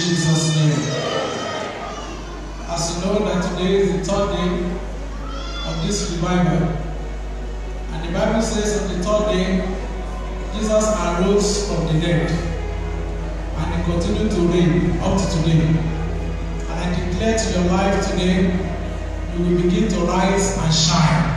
Jesus' name. As you know that today is the third day of this revival. And the Bible says on the third day, Jesus arose from the dead. And he continued to reign up to today. And I declare to your life today, you will begin to rise and shine.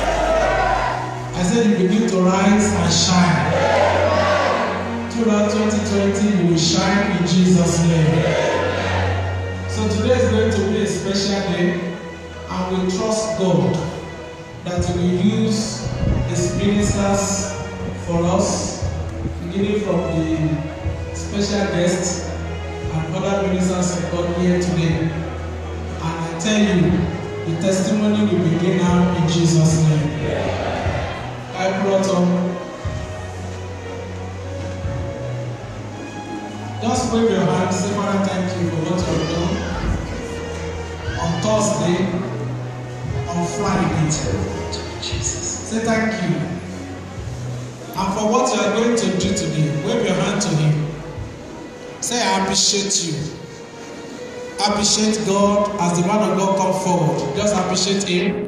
I said you begin to rise and shine. Throughout 2020, you will shine in Jesus' name. So today is going to be a special day, and we trust God that He will use His ministers for us, beginning from the special guests and other ministers of God here today. And I tell you, the testimony will begin now in Jesus' name. I brought up. Just wave your hands, say, Father, thank you for what you have done on Thursday, on Friday. Jesus. Say thank you. And for what you are going to do today, wave your hand to Him. Say, I appreciate you. Appreciate God as the man of God come forward. Just appreciate Him.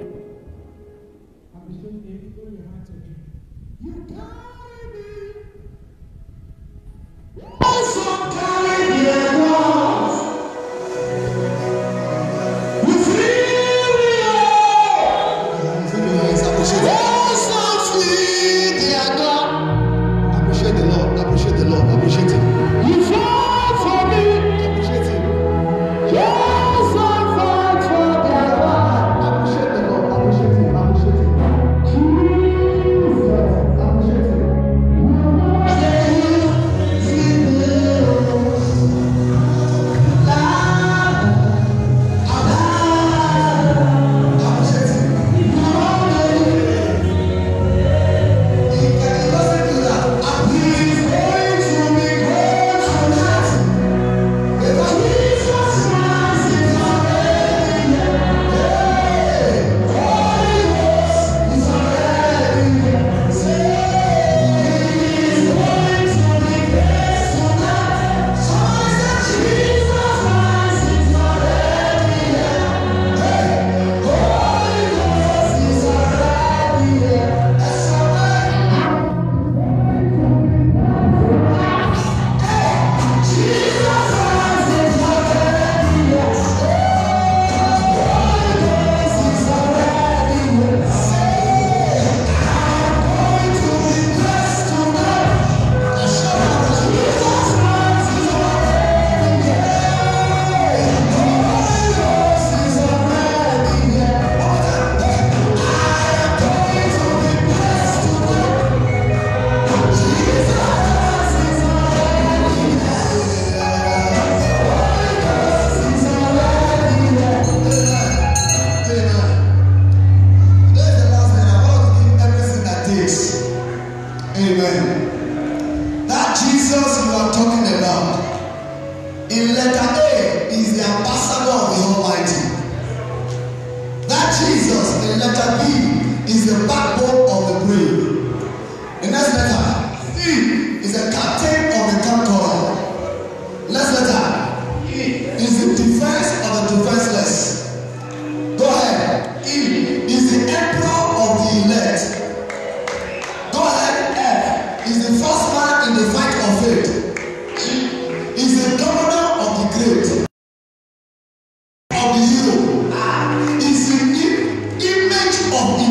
Of the hero is the image of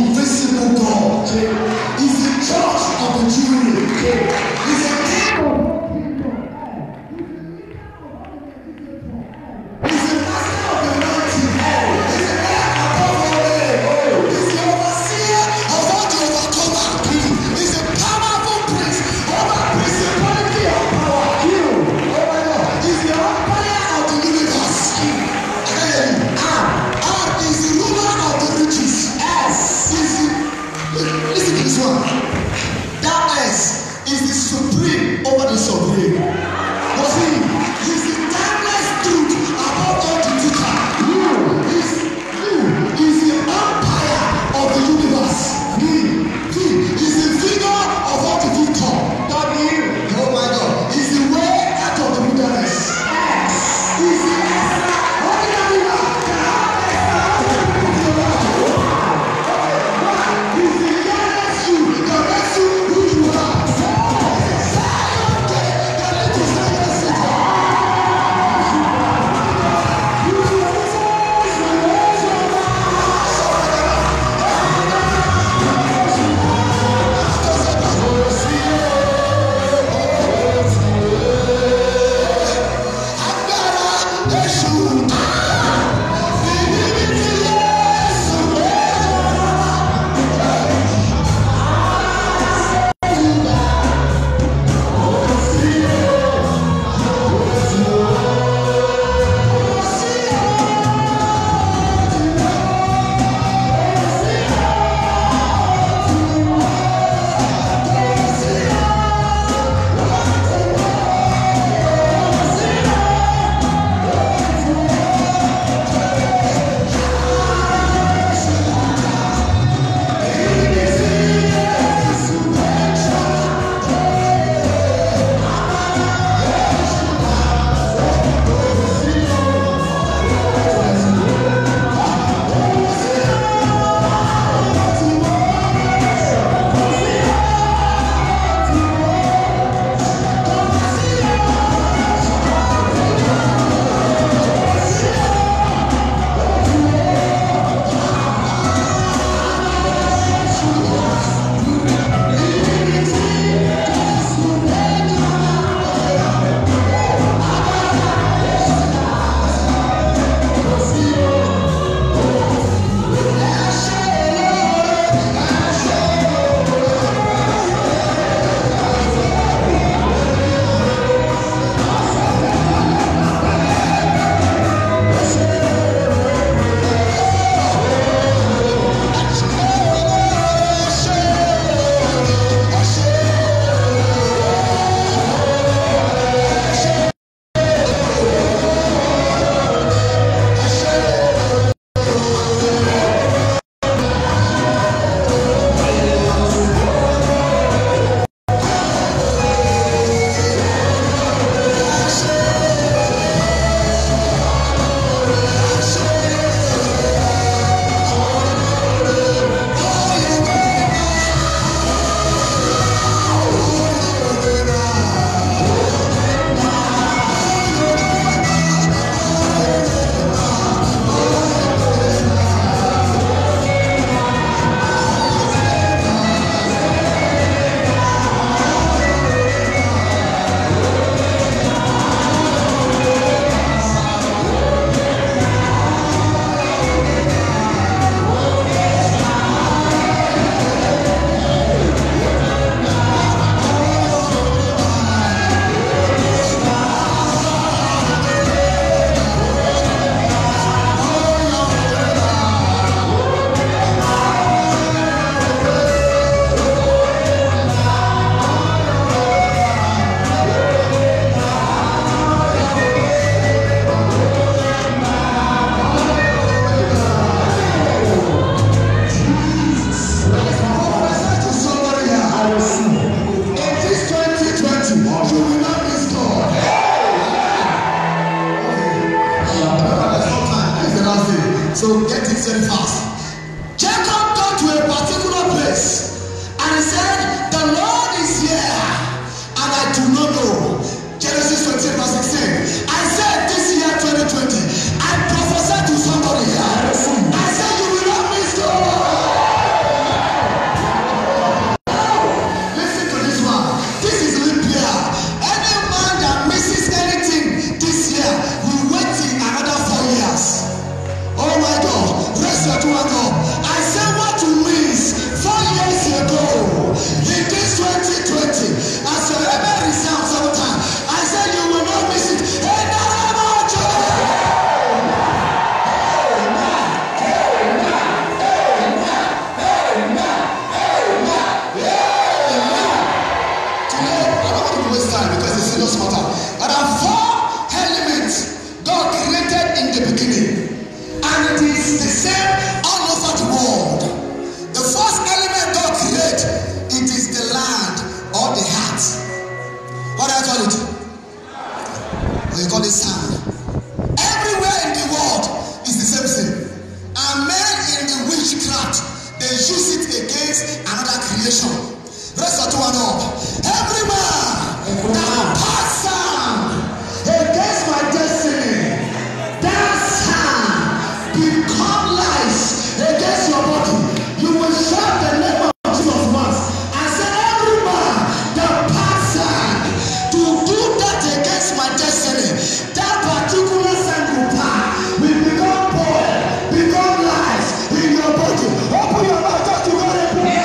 just small time. There are 4 elements God created in the beginning, and it is the same all over the world. The first element God created, it is the land or the heart. What do I call it? We call it sand. Everywhere in the world is the same thing. And men in the witchcraft, they use it against another creation. Rest of one up. Every man that pass sand against my destiny, that sand become lies against your body. You will shout the name of Jesus once and say, every man that pass sand to do that against my destiny, that particular sand will pass, will become poor, become lies in your body. Open your mouth to God and pray.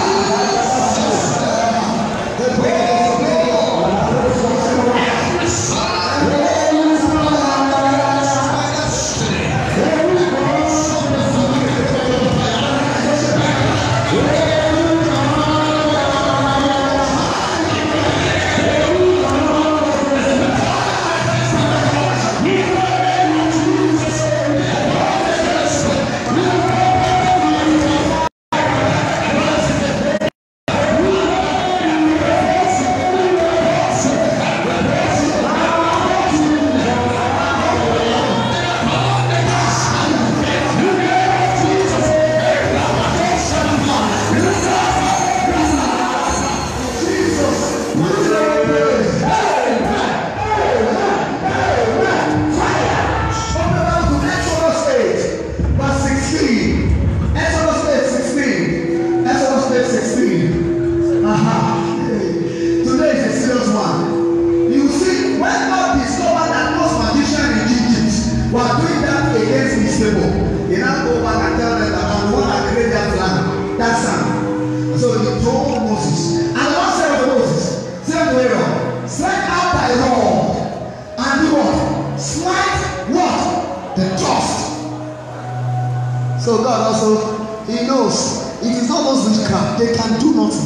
So God also, He knows it is not those witchcraft, they can do nothing.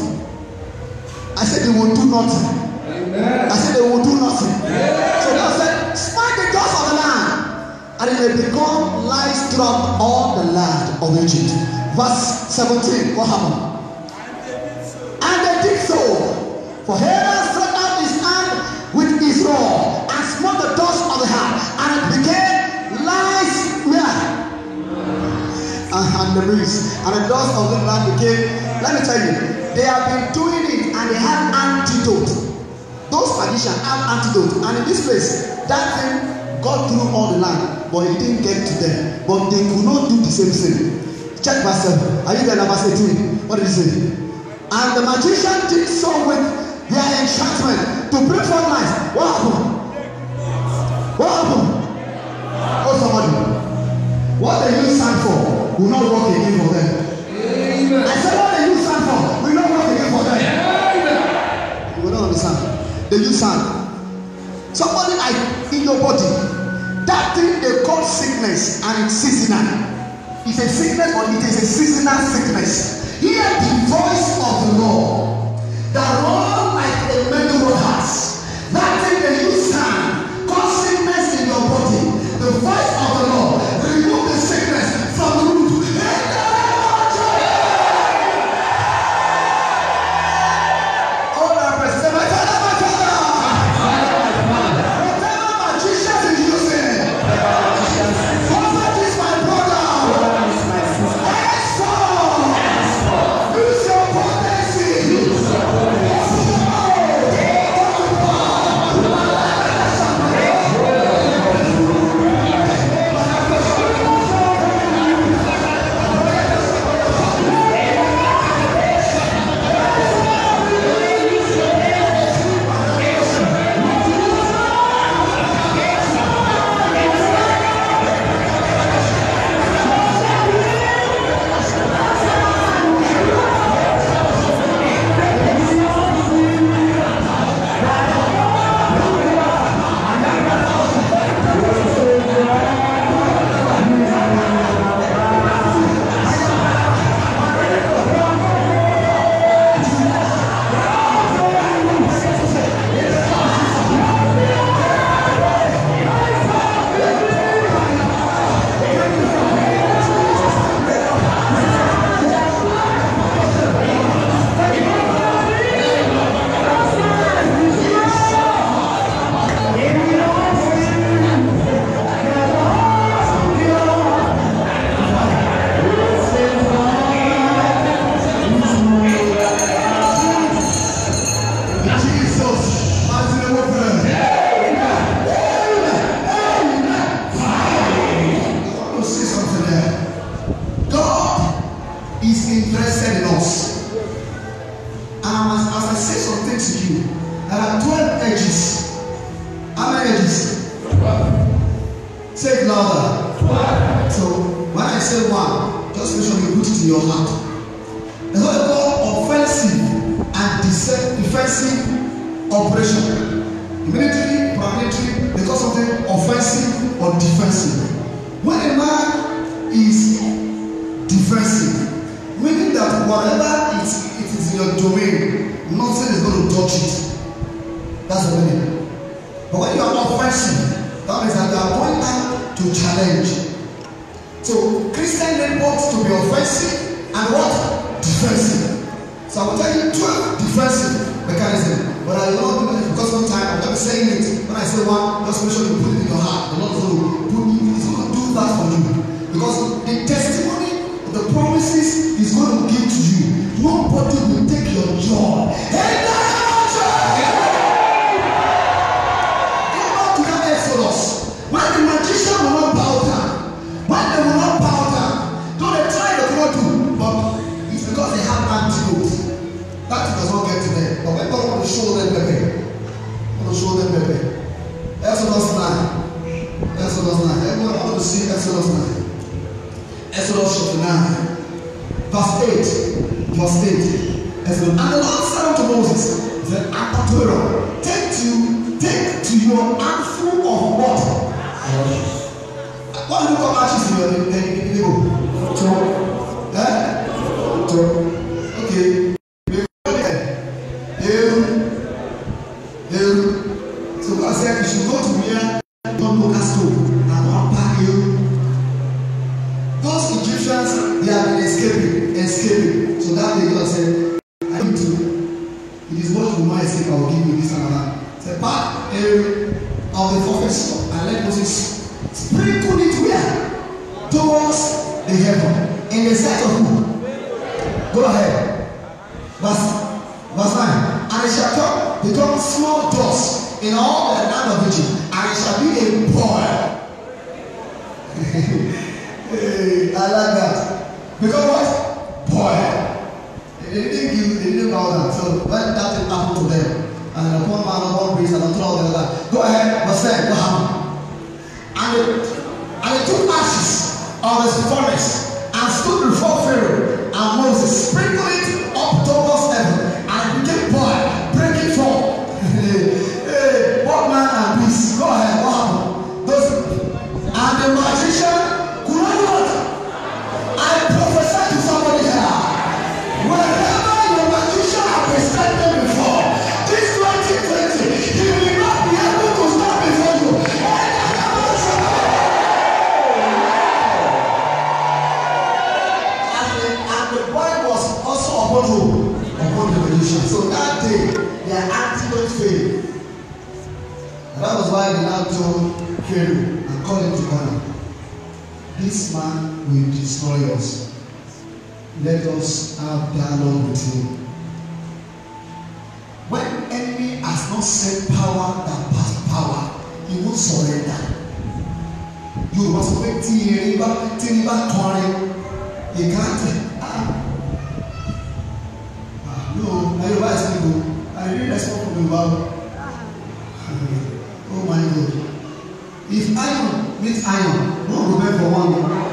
I said they will do nothing. Amen. I said they will do nothing. Amen. So God said, smite the doors of the land, and it will become lies throughout all the land of Egypt. Verse 17, what happened? And they did so. For Aaron stretched out his hand with his rod and smote the doors of the hand, and it became lies where? And the breeze, and the doors of the land became. Let me tell you, they have been doing it, and they have antidote. Those magicians have antidote, and in this place, that thing got through all the land, but it didn't get to them. But they could not do the same thing. Check verse 7. Are you there? Verse 18. What did he say? And the magician did so with their enchantment to bring forth lies. What happened? What happened? Oh, somebody. What they use sand for will not work again for them. Amen. I said what they use sand for will not work again for them. Amen. You will not understand. They use sand. Somebody like in your body, that thing they call sickness, and it's seasonal. It's a sickness, but it is a seasonal sickness. Hear the voice of the Lord that run like a many waters. That thing they use sand cause sickness in your body. The voice of the Lord remove the sickness from the root. Use your body. And as I say some things to you, there are 12 edges. How many edges? 12. Say it louder. 12. So when I say one, just make sure you put it in your heart. There's what they call offensive and defensive operation. Military, paramilitary, they call something offensive or defensive. When a man is defensive, meaning that whatever it is in your domain, nothing is going to touch it. That's the meaning. But when you are offensive, that means that you are going out to challenge. So Christian name wants to be offensive and what? Defensive. So I will tell you 12 defensive mechanisms. But I will not do it because of time. I'm not saying it. When I say one, just make sure you put it in your heart. The Lord is going to do that for you. Because the testimony, the promises is going to give to you. Nobody will take your joy. Hey, go back to that Exodus. When the magician will not bow down, when they will not bow down, though they try to not do, but it's because they have antidote. That does not get to them. But when God wants to show them Pepe, Exodus 9. Exodus 9. Everyone want to see Exodus 9. Exodus chapter 9. Verse 8. Verse 8. Exodus. And the Lord said unto Moses, he said, after Torah, take to your handful of what? What do you call ashes in your neighbor? Okay. So God said you should go to where you don't know stone and unpack you. Those Egyptians, they have been escaping. So that day God said, I need to, it is what you might escape, I will give you this and that. Say, pack of the fortress and let Moses sprinkle it where? Towards the heaven. In the sight of who? Go ahead. Verse 9. And it shall become small dust in all the land of Egypt, and it shall be a boil. Hey, I like that. Because what? Boil. They didn't know that. So when that thing happened to them, and one man, one priest, and all the other, go ahead, verse 10, what happened? And they took ashes of the furnace and stood before Pharaoh, and Moses sprinkled it up towards heaven, and it became boil, breaking forth. Hey, what man and beast? Go ahead, what happened? And the magician could not do it. I prophesy to somebody here. Wherever your magician has presented them before, this 2020, he will not be able to stand before you. And the boy was also upon the magician. So that day, their antidote failed. And that was why they now told Pharaoh and called him to honor. This man will destroy us. Let us have dialogue with him. When enemy has not sent power that pass power, he won't surrender. You must wait till he kọrin. He can't. No, I advise people. I really respect from the Bible. Oh my God. If iron meets iron, no go beg for one.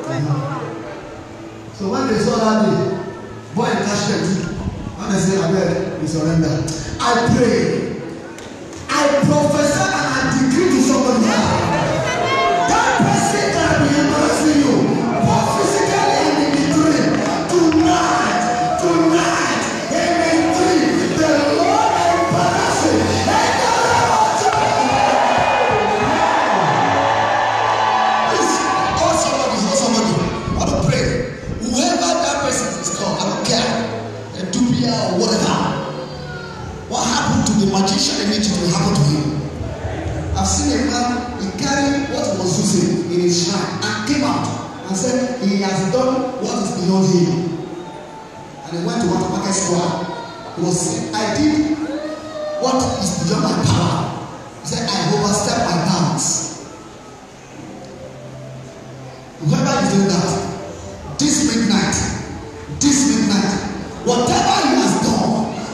So when they saw that day, boy and catch them too. When they say, I beg, we surrender. I pray. I prophesy and I decree to somebody here. That person can be embarrassing you, both physically and in the dream. Tonight, in the dream, the Lord embarrasses you. Or whatever. What happened to the magician in Egypt will happen to him. I've seen a man, he carried what was using in his shrine and came out and said he has done what is beyond him. And he went to one market store. He was saying, I did what is beyond my power. He said, I overstepped my bounds. Whoever is doing that, this midnight, whatever he has done,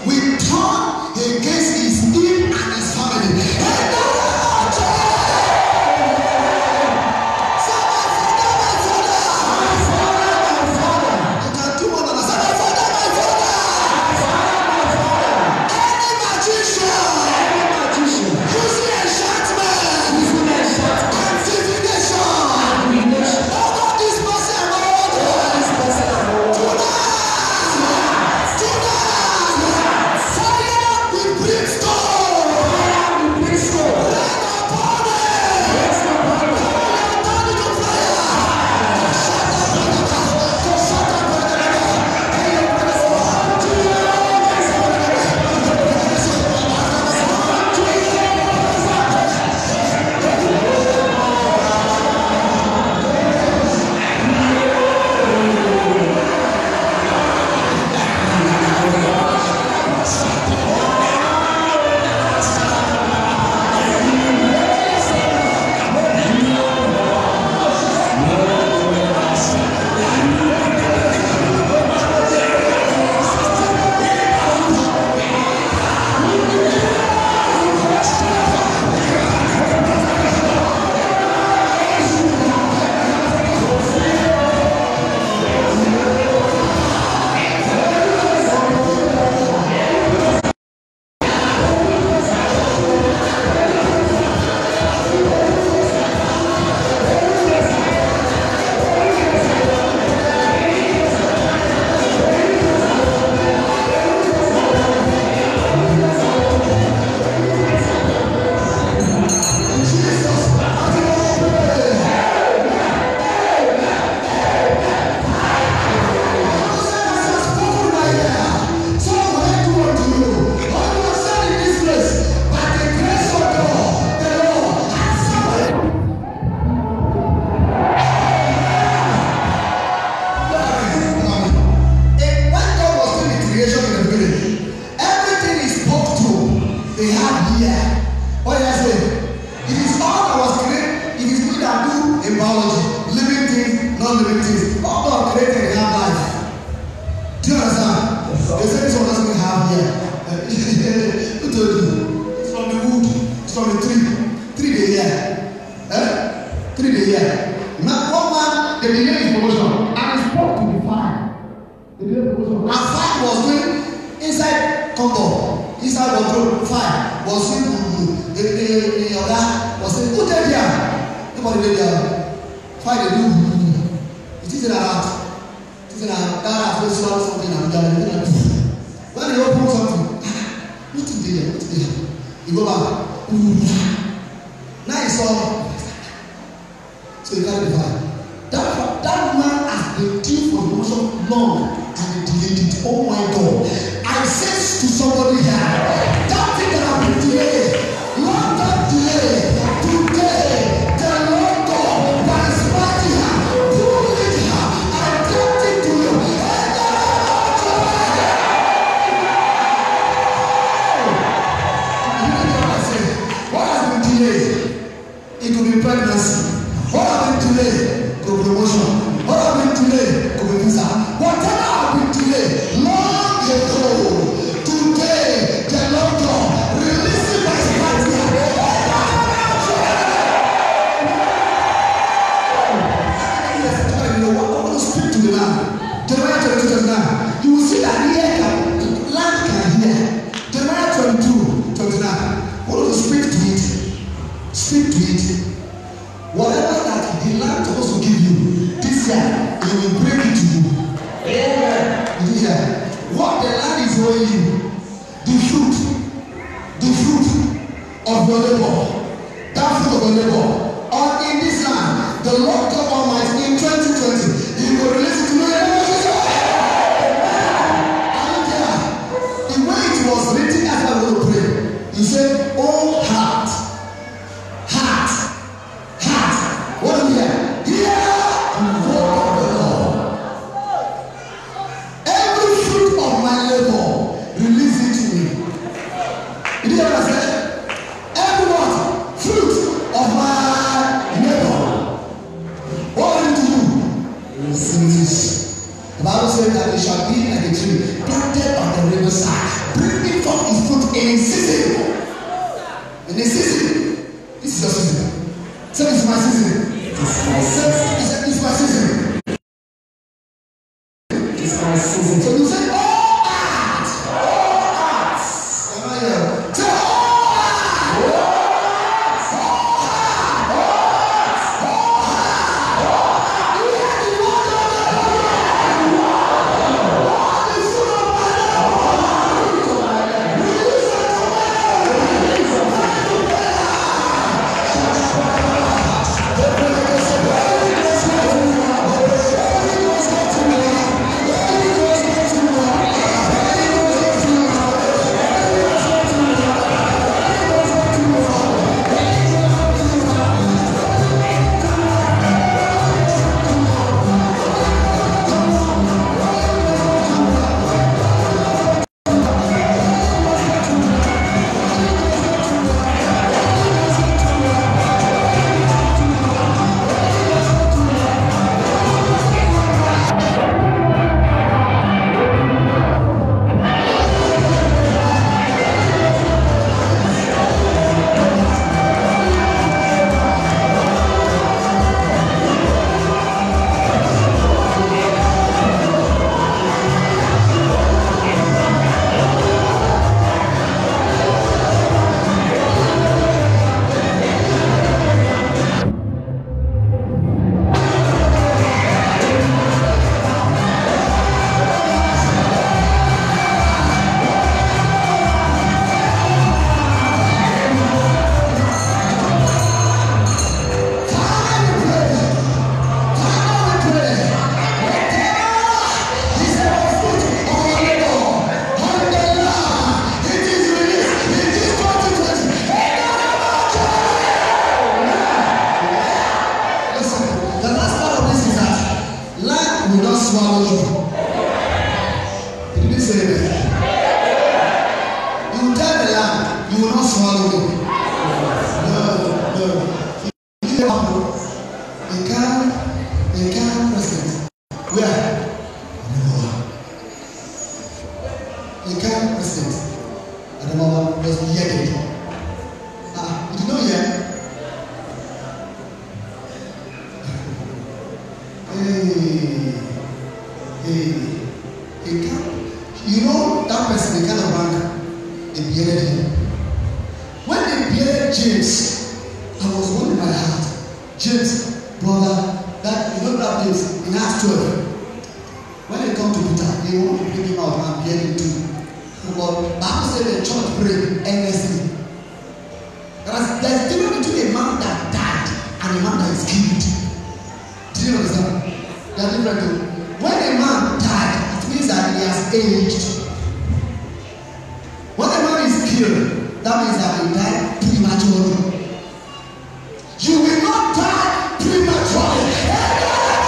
here. Who told you? It's from the wood. It's from the tree. 3 days here. 3 days here. Now, one man, the delay is promotion. And he spoke to the fire. The delay promotion. And fire was doing inside comfort. Inside wardrobe, fire was doing the other was saying, who take here? Nobody did there. Fire they do. It isn't around. It isn't around. That has swallow something and done. When they open something, nothing there, nothing there. You go back. Now it's all. So you carry the fire. That man has been due for promotion long and he delayed it. Oh my God. I said to somebody here, that thing that I've been delayed, long time delay, today, the Lord God, by his mighty hand, pull it here and get it to you. What has been delayed? It could be pregnancy. What has been delayed? Could be promotion. What has been delayed? Could be visa. Whatever has been delayed, long ago, today, the Lord God, release it by his mighty hand. I want to speak to the land. Jeremiah 22:29. You will see that land can hear. Jeremiah 22:29. I want to speak to it. Speak to it. Whatever that the land supposed to give you this year, it will bring it to you. Amen. Yeah. What the land is owing you, the fruit of your labor, that fruit of your labor, or in this land, the Lord God Almighty in 2020, He will release it to you. The way it was written as I was praying, He said, "Oh heart, heart, heart." What do we hear? Hear the word of the Lord. Every fruit of my labor, release it to me. Did you understand? Every what? Fruit of my labor. What will it do? Receive. The Bible says that it shall be like a tree planted on the riverside, bringing forth its fruit in its season. In its season. This is your season. Say, it's my season. It's my season. It's my season. It's my season. So you say, oh, art. Oh, art. Am I here? Say, oh, art. Oh, art. Oh, art. Oh, art. Oh, art. You hear the word of the Lord. What is full of my love? Release it to me. Release it to me. a current president at the moment was beheaded. You did not hear? You know that person, the kind of rank, they beheaded him. When they beheaded James, I was wondering in my heart, James, brother, that you know that James in Acts 12. When they come to Peter, they want to bring him out and behead him too. But the Bible said the church prayed earnestly. There's a difference between a man that died and a man that is killed. Do you understand? They are different too. When a man died, it means that he has aged. When a man is killed, that means that he died prematurely. You will not die prematurely.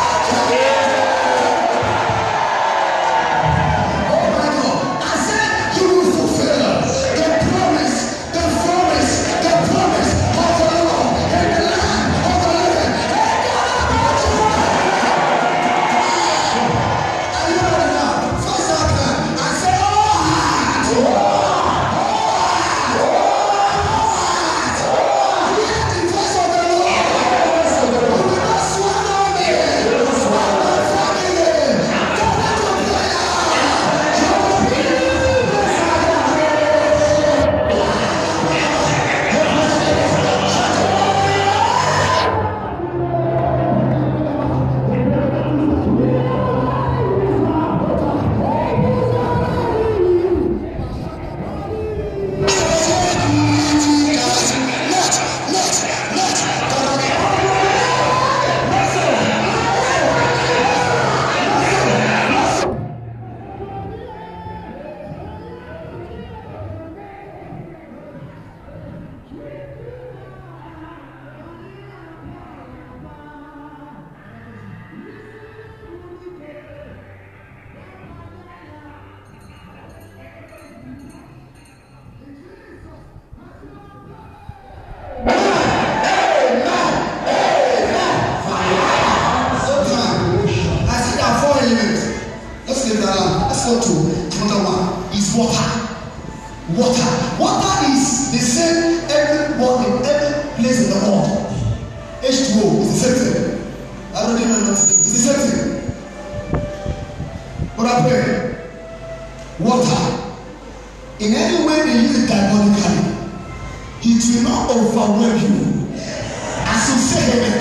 Water is the same everywhere in every place in the world. H2O is the same thing. I don't even know. It's the same thing. But I pray, water, in any way they use it diabolically, it will not overwhelm you. As you say, amen.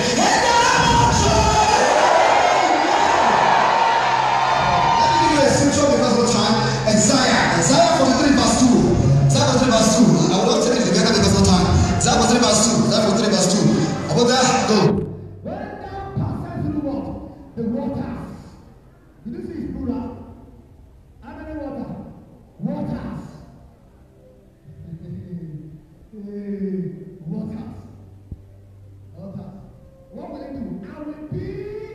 Let me give you a scripture because of time. Isaiah 43 verse 2. Isaiah 43 verse 2. I will not take it together because of time. Isaiah 43 verse 2. Isaiah 43 verse 2. About that, go. When thou passest through what? The waters. Did you see it's plural? How many water? Waters. Waters. Waters. What will it do? I will be,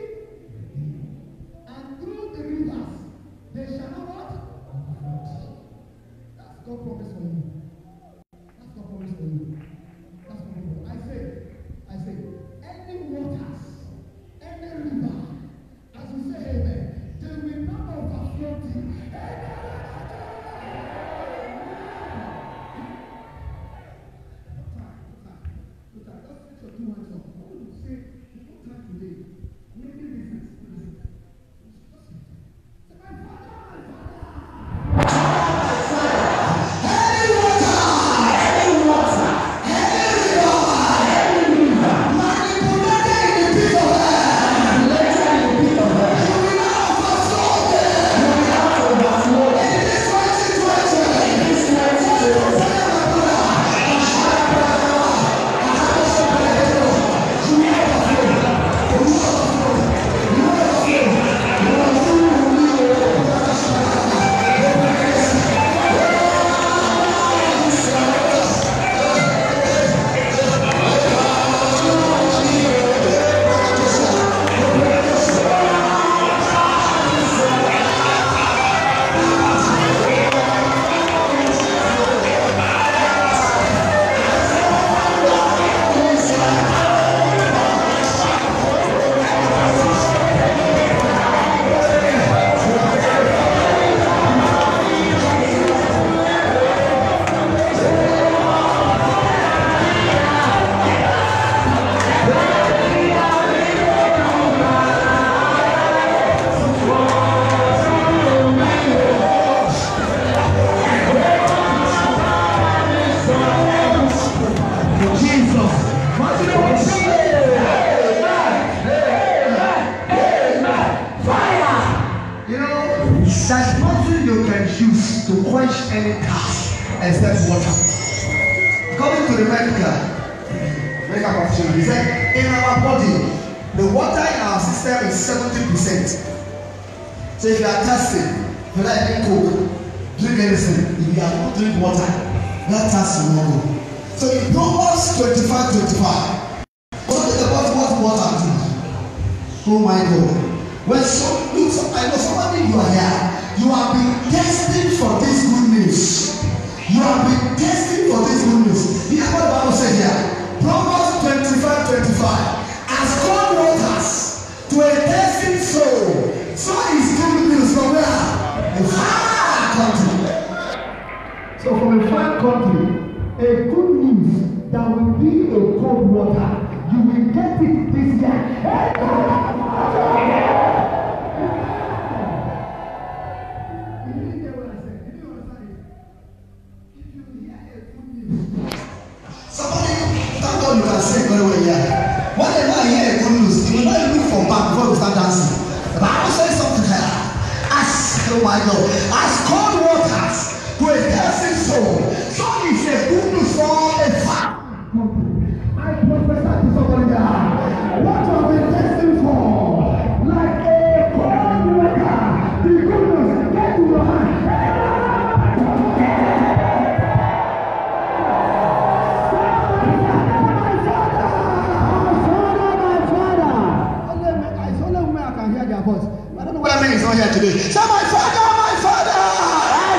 and through the rivers they shall not what? That's God promise for you. That's God promise for you. That's God promise. I say, any waters, any river, as you say, amen, they will not overflow thee. Any quench any thirst except water. According to the medical professional, he said in our body, the water in our system is 70%. So if you are thirsty, if you like drink Coke, drink anything. If you are not drink water, that thirst will not go. So in Proverbs 25:25, what about what water do? Oh my God. When I know somebody you are here, you have been testing for this good news. You have been testing for this good news. You know what the Bible said here? Proverbs 25:25. As cold waters to a thirsty soul, so is good news from where? A far country. So from a far country, a good news that will be a cold water. You will get it this year. Somebody, thank God you can say very well here. Whenever I hear a good news, you will not look for back before you start dancing. The Bible says something like as, oh my God, as cold waters to a thirsty soul, so is a good news for a far. I prophesy to somebody there. What you have been testing for, like a cold water, the good news, get to your hand. What I mean is not here today. Say, my father, my father.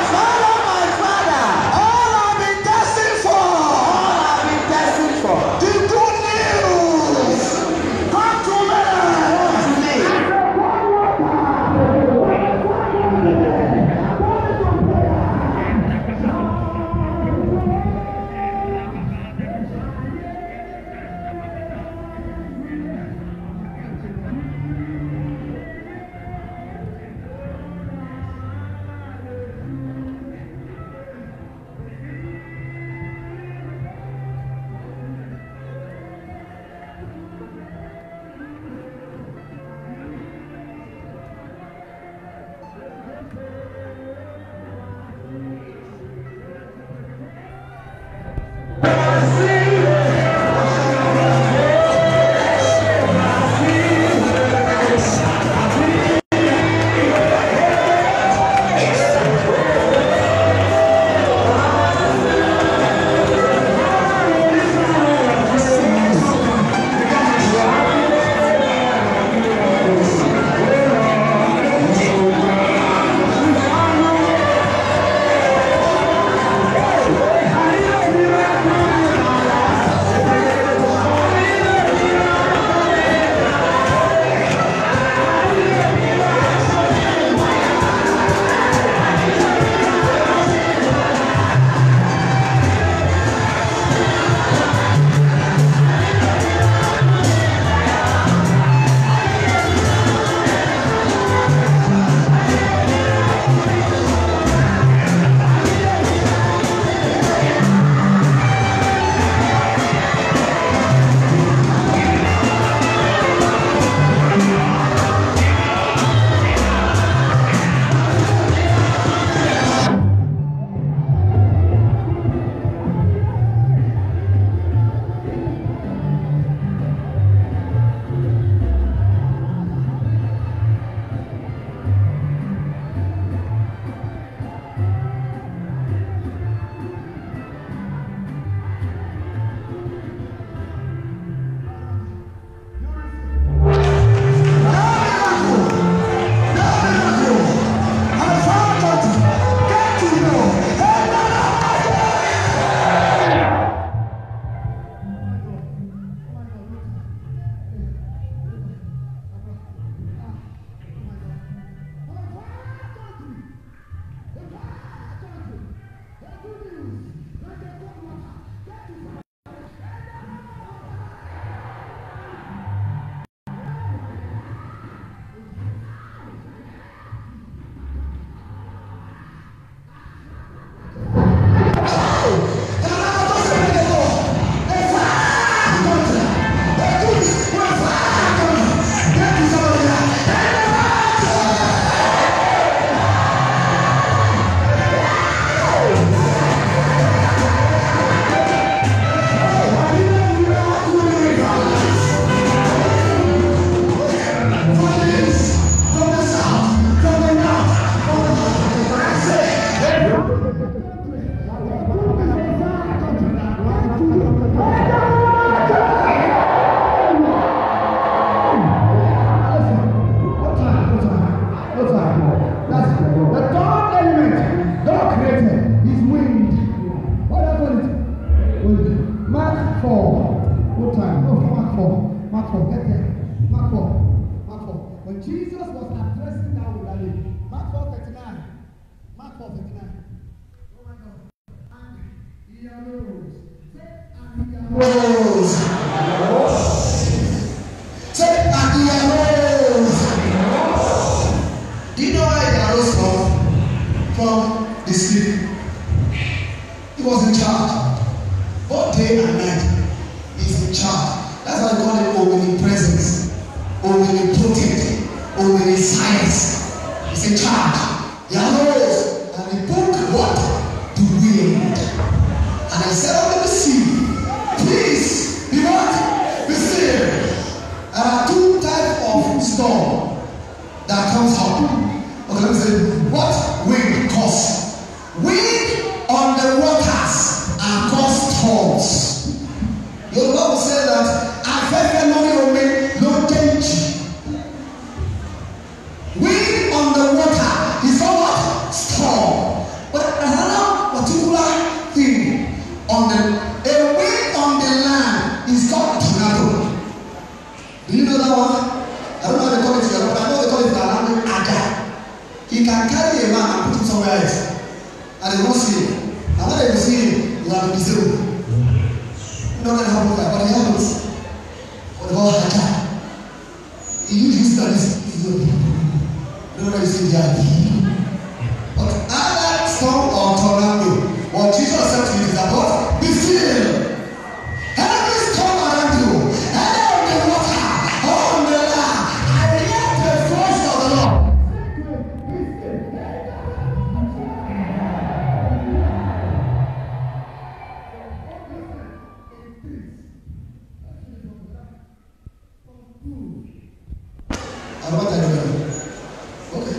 addressing that with that lady. Mark 4:39. Mark 4:39. Oh my God. And he arose. And he arose. Say, and he arose. Do you know where he arose from the sleep? He was in charge. Both day and night, he's in charge. That's why I call him omnipresence, omnipotent, omniscience. He's in charge. He arose and he put what? The wind. And I said unto the sea, please be what? Be still. There are two types of storm that comes up. Okay, let me say, what wind cause? Wind on the waters and cause storms. Your Bible says that afẹ́fẹ́ lórí omi ló déjì. Wind on the water is not what? Storm. But another particular thing on the wind on the land is called tornado. Do you know that one? I don't know how they call it here, but I know they call it in our language Ada. He can carry a man and put him somewhere else, and they won't see him. And when they see him, you have to be disabled. You know that happens like, but it happens. What about Ada? He uses that this. You know that you see the but other storm or tornado, what Jesus said to you is that what? Be still. Every storm around you, either on the water or on the land, I hear the voice of the Lord. Okay.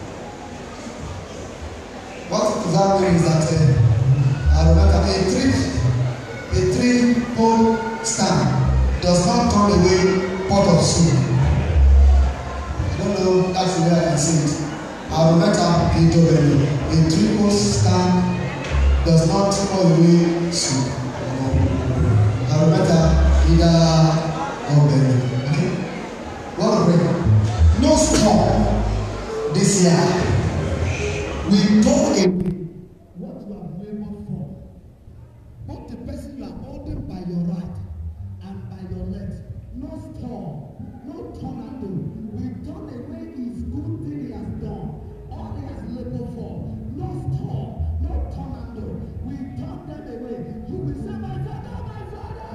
What does that mean is that I remember a three-pole stand does not turn away pot of soup. I don't know, that's the way I can see it. I remember a three-pole stand does not turn away soup. I remember either or belly. Okay? What a break. No storm this year. We told him what you have labored for. Not the person you are holding by your right and by your left. No storm, no tornado. We turn away his good thing he has done. All he has labored for. No storm, no tornado. We turn them away. You will say, my father, my father.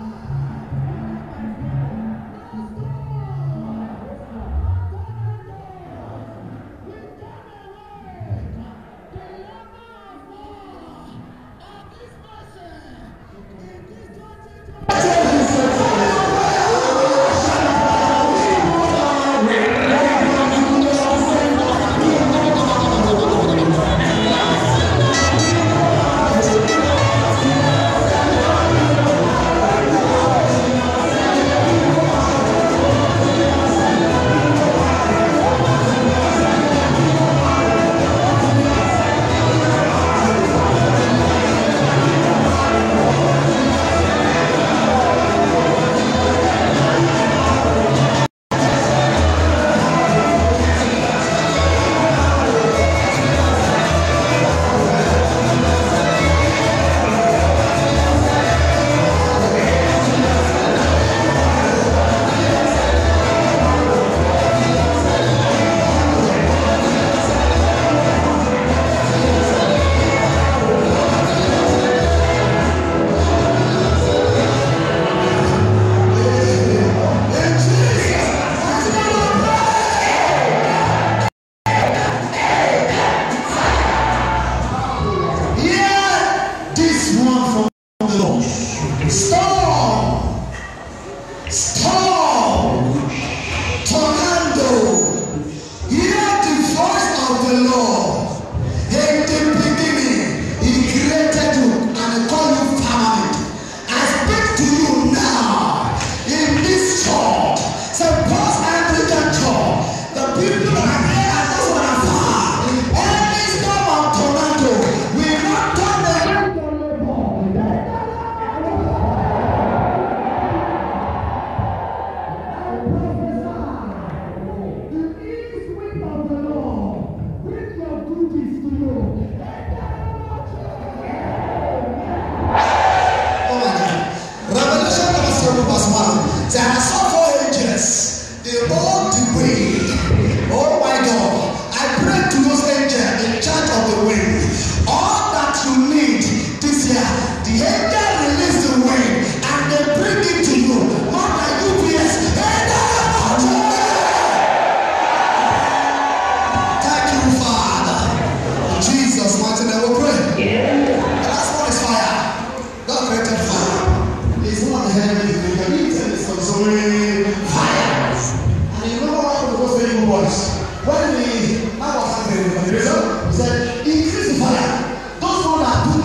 No storm.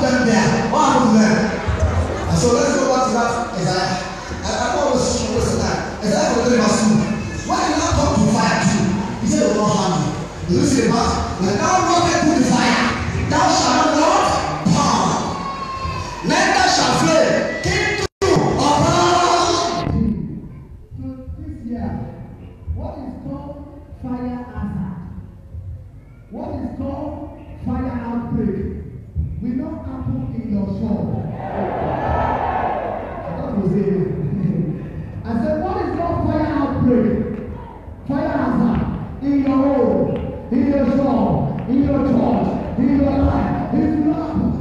them there. What happened to them? And so let's go back to that Isaiah. I always struggle that. Isaiah for the verse 2. When you now come to fire too, he said, "Do not harm me." You see the verse. When thou walkest through the fire, thou shalt not burn, neither shall flame kindle or burn. So this year, what is called fire hazard, what is called fire outbreak, will not happen in your shop. I thought you were saying I said, what is called fire outbreak, fire hazard in your home, in your shop, in your church, in your life, it will not happen.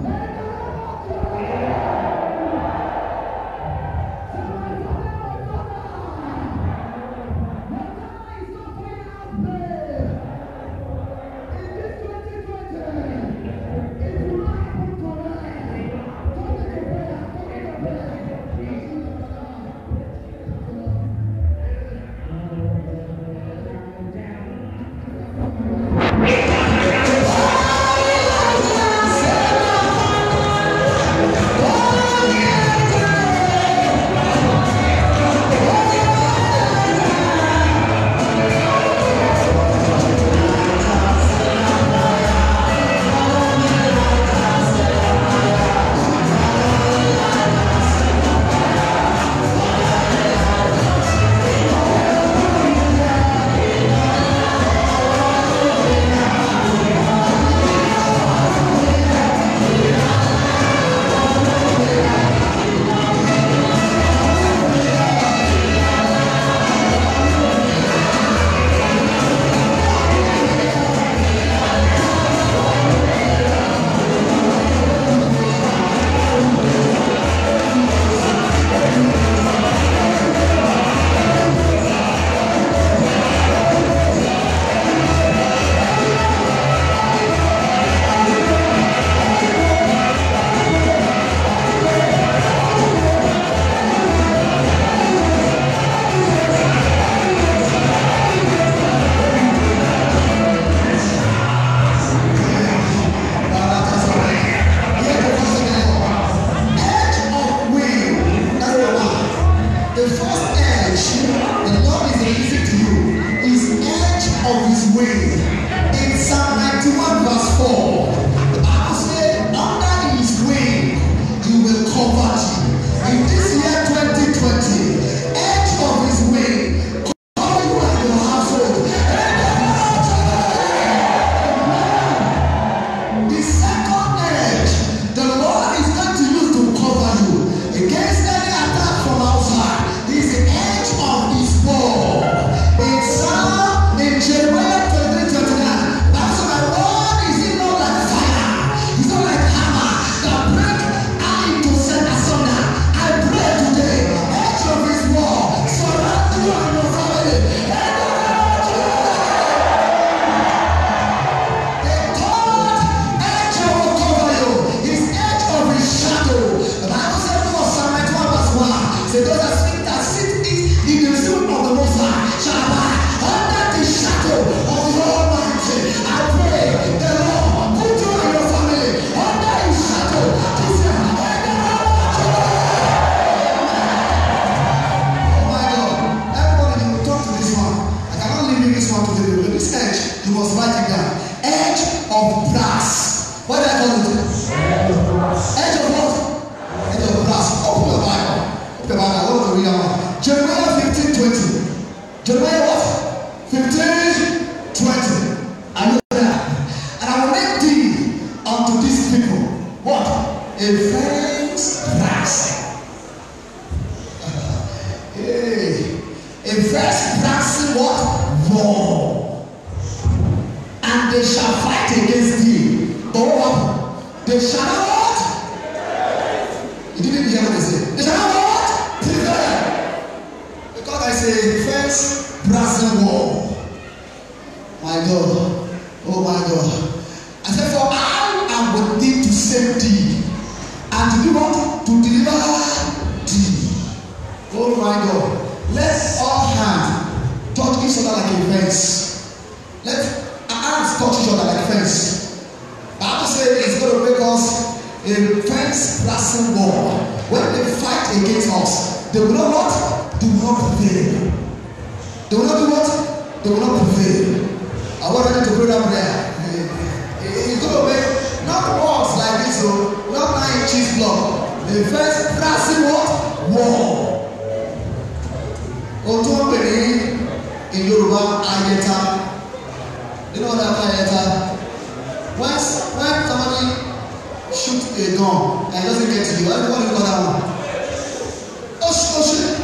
Let's our hands touch each other like fence. Bible says it's going to make us a fence-blasting war. When they fight against us, they will not what? They will not prevail. They will not do what? They will not prevail. I want you to pray that prayer. It's going to make not walls like this, so not 9 inches block. The first blasting what? War. Ohun tí wọ́n pè ní in Yorùbá ayẹta. You know what that ayẹta? When somebody shoot a gun and it doesn't get to you, what do you call that one? Oh shit!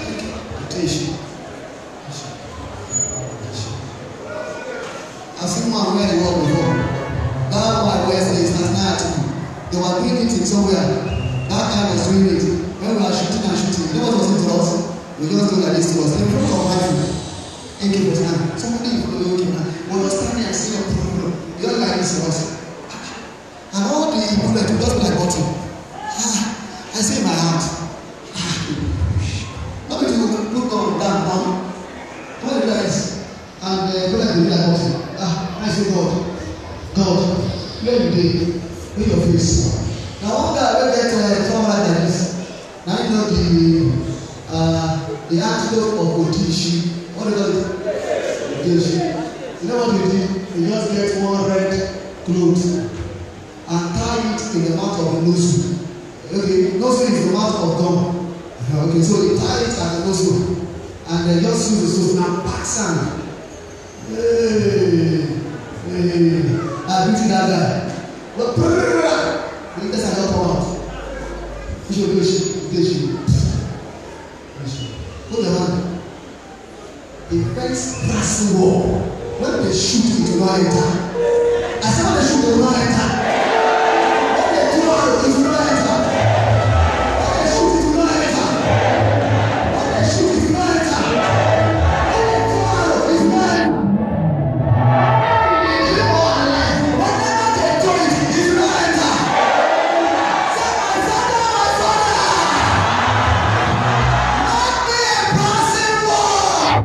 I've seen one where it was before. That one where it is they were doing it in somewhere. That guy was doing it. When we were shooting and shooting, you know what was it to us? We just do like this to us. In front of my AK-49. Somebody is following you now. When you're standing and seeing your problem, you don't like this to us. And all the bullet will just be like bottom. I say in my heart. Not to look down. What the guys and bullet will be like bottom. I say God, where you dey? Where your face? Now one guy will get someone like this. Now you know the antidote of Otishi. What do you call it? Otishi. You know what he did? He just get one red cloth and tie it in the mouth of the nozzle. Okay, nozzle is the mouth of gun. Okay, so he tie it at the nozzle and then just use the nozzle and pack sand. Hey, I beat that guy. But that's another one. Hold on. A fence blasting war. When they shoot, it will not enter. I said when they shoot, it will not enter. When they throw out, it will not enter. When they shoot, it will not enter. When they shoot, it will not enter. When they throw out, it will not enter. Whenever they throw it, it will not enter. Say my father, not be a blasting war.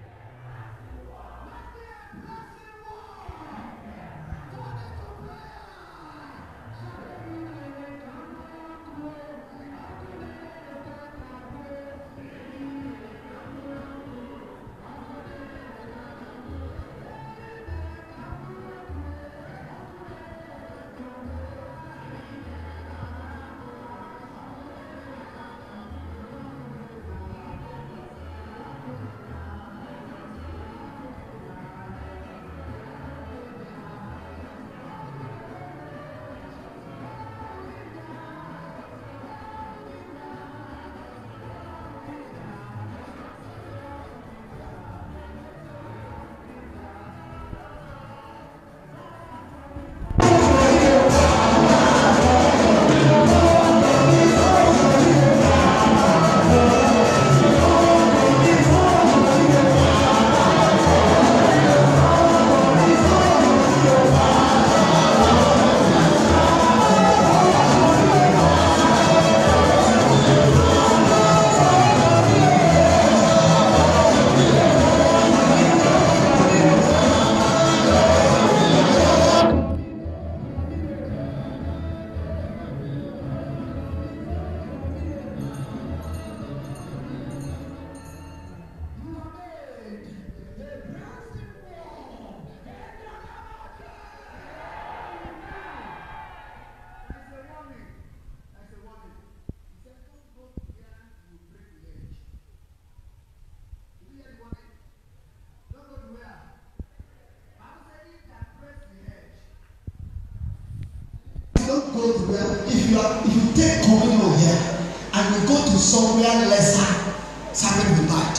If you take communion here and you go to somewhere lesser, something will bite.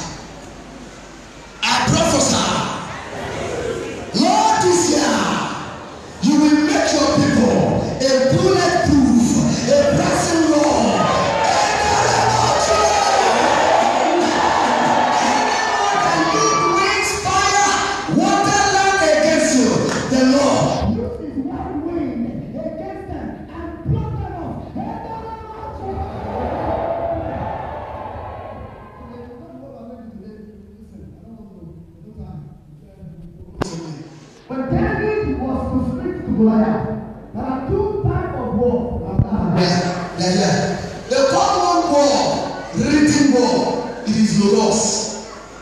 I prophesy, Lord, this year you will make your people a bulletproof, a pressing law. Anyone that winds fire, water, land against you, the Lord. They are here. The common word, written word, it is logos.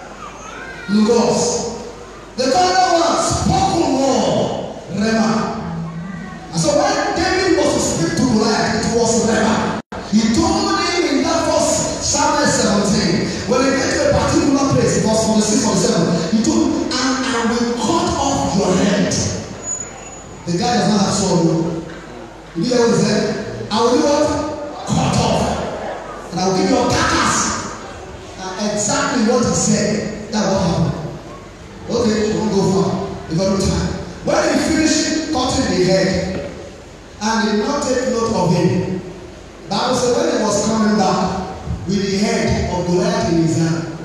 Logos. The common word, spoken word, rema. And so when David was to speak to Goliath, it was rema. He told him in that first Samuel 17, when they get to a particular place, it was from the 6 or the 7, he told him, and I will cut off your head. The guy does not have sword. You hear what he said? I will do what? Cut off. And I will give you a carcass. Exactly what he said. That's what happened. Okay, we won't go far. We got no time. When he finished cutting the head, and did not take note of him, the Bible said when he was coming back with the head of Goliath in his hand,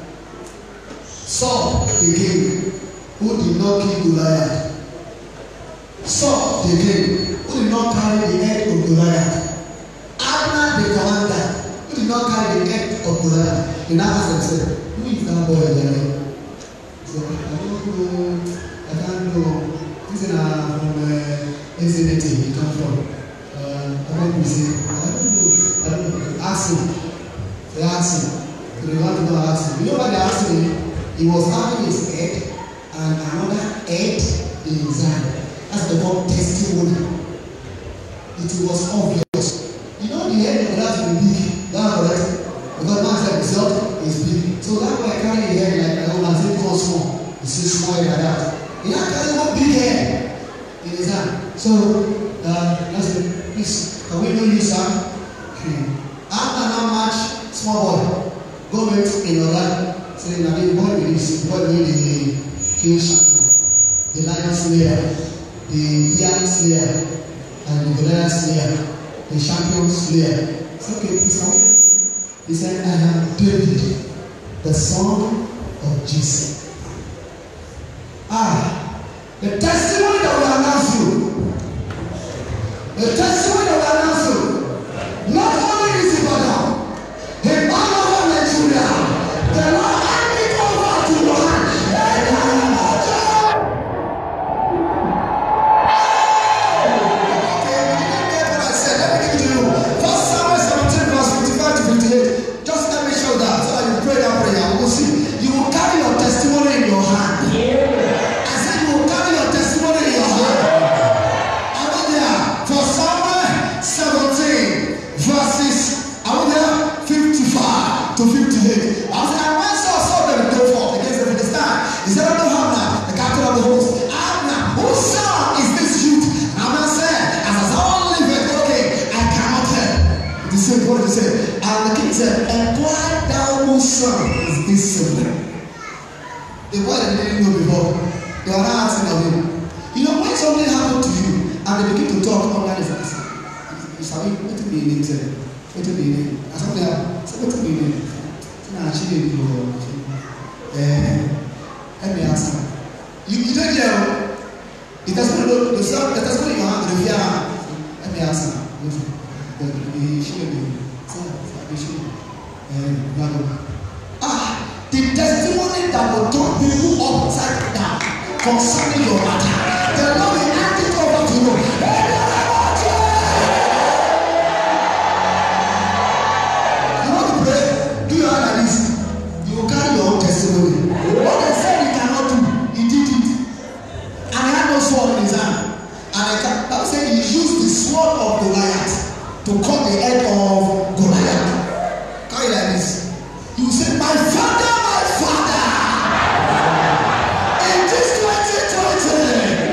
Saul the king, who did not kill Goliath, Saul the king, who did not carry the head of Goliath, Abner the commander, who did not carry the head of Goliath, he now asked himself, who is that boy there? He said, I don't know. This is from SNT he come from. I don't know. Ask him. They asked him. So they want to go ask him. You know what they asked him? He was having his head and another head in his hand. That's the word testimony. It was obvious. You know the head of that will be big. That's correct. Because man said himself is big. So that way I carry the head like my own as it goes small. You see small head like that. He had carry one big head in his hand. So let's say, please, can we know you, sir? After now match, small boy, go wait in your life. Say, now the boy with this, boy with the king champion, the lion slayer, the bear slayer, and the Goliath slayer, the champion slayer. It's okay, please, can we? He said, I am David, the son of Jesse. The testimony that will announce you. The testimony that will announce you. Not only is it Ibadan, in all over Nigeria, the Lord hand it over to your hand. Okay, you didn't get what I said. Let me give it to you. 1 Samuel 17 verse 55 to 58. Just let me show that so that you pray that prayer. We will see. You will carry your testimony in your hand. To 58. I was like, when Saul saw them go forth against the Philistines, he said unto Abner, the captain of the host, Abner, whose son is this youth? Abner said, as I only liveth, okay, I cannot help. The same what he said. And the king said, inquire thou whose son is this sibling. The boy that they didn't know before, they were not asking of him. You know, when something happened to you and they begin to talk online, it's like, you sabi, what to be in it? What to be in it? And something happened. So what to be in it? Actually, let me ask you. You don't hear it has been the testimony you have the fear. Let me ask you. The testimony that will turn people upside down concerning your matter. The Lord will hand it over to you. You want to pray? Do you have like this? You will carry your own testimony. What they said he cannot do, he did it. And he had no sword in his hand. And that was saying he used the sword of Goliath to cut the head of Goliath. Carry like this. He will say, my father, in this 2020,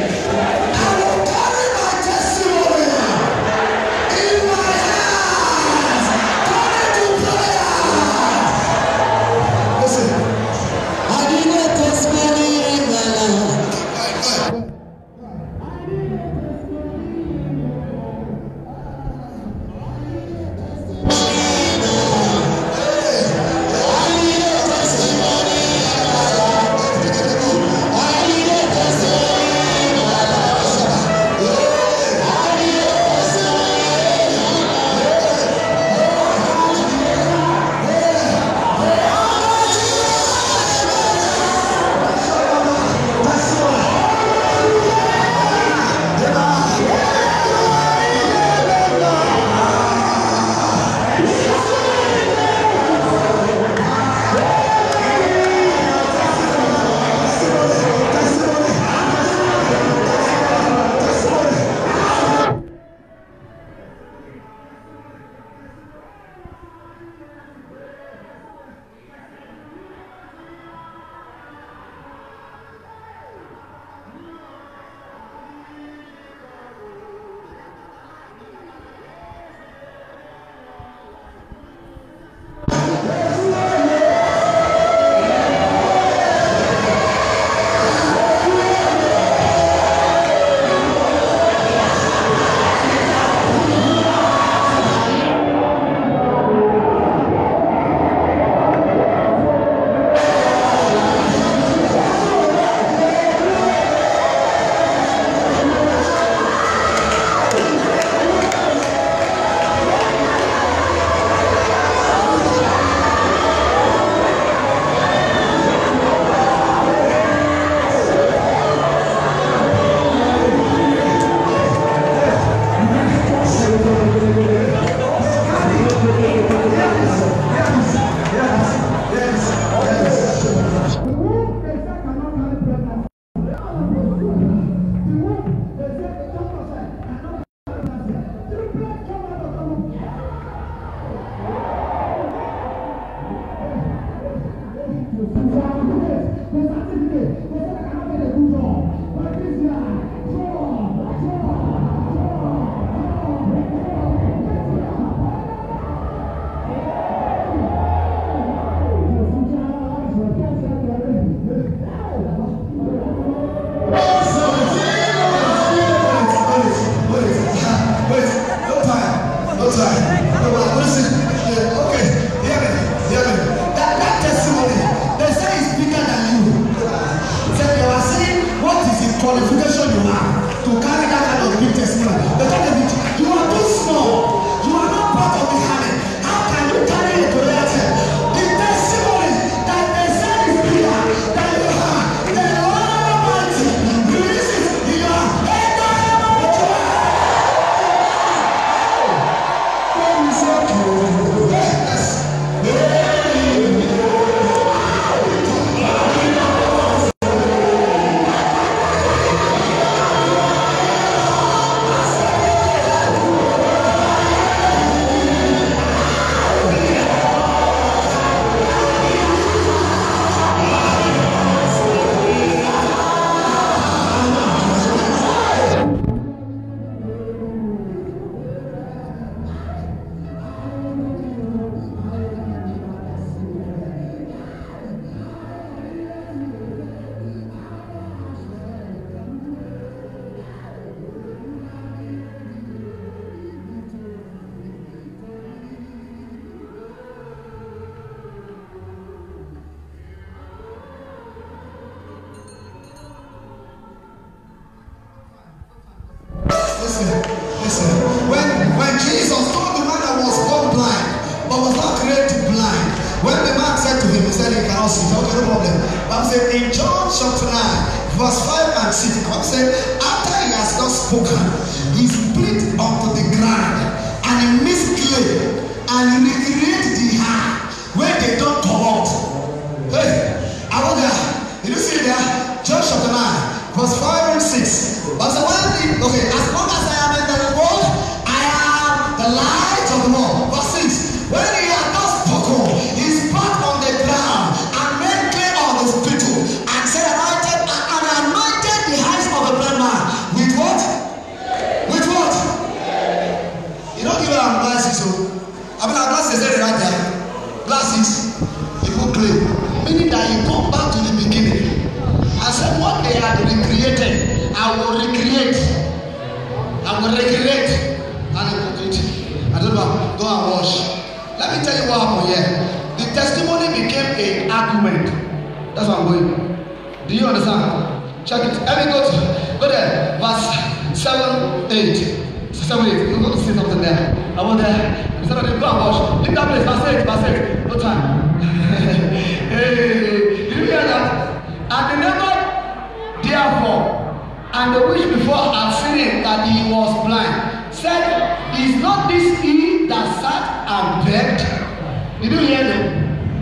cannot see. Okay, no problem. But I'm saying in John chapter 9, verse 5 and 6, I'm saying after he has not spoken, he split onto the ground and he mixed clay and he recreated the hand where they don't come out. Hey, I wonder, did you see there? John chapter 9, verse 5 and 6. But so okay, as long as I am in the world, I am the light of the world. Verse 6. When he had not spoken, he spat on the ground and made clay on the spittle and said, anointed the hands of the blind man with what? With what? You don't give them glasses, so I mean, our glasses are right there. Glasses, you put clay, meaning that you go back to the beginning. I said, what they had recreated, I will recreate. I will recreate. And I don't know, go and wash. Let me tell you what happened here. The testimony became an argument. That's what I'm going. Do you understand? Check it. Let me go there. Verse 7, 8. 7, 8. You're going to see something there. I want there. Instead of go and wash. Leave that place. Verse 8. No time. Hey, did you hear that? And remember, therefore, and the which before had seen it that he was blind, said, is not this he that sat and begged? Did you hear them?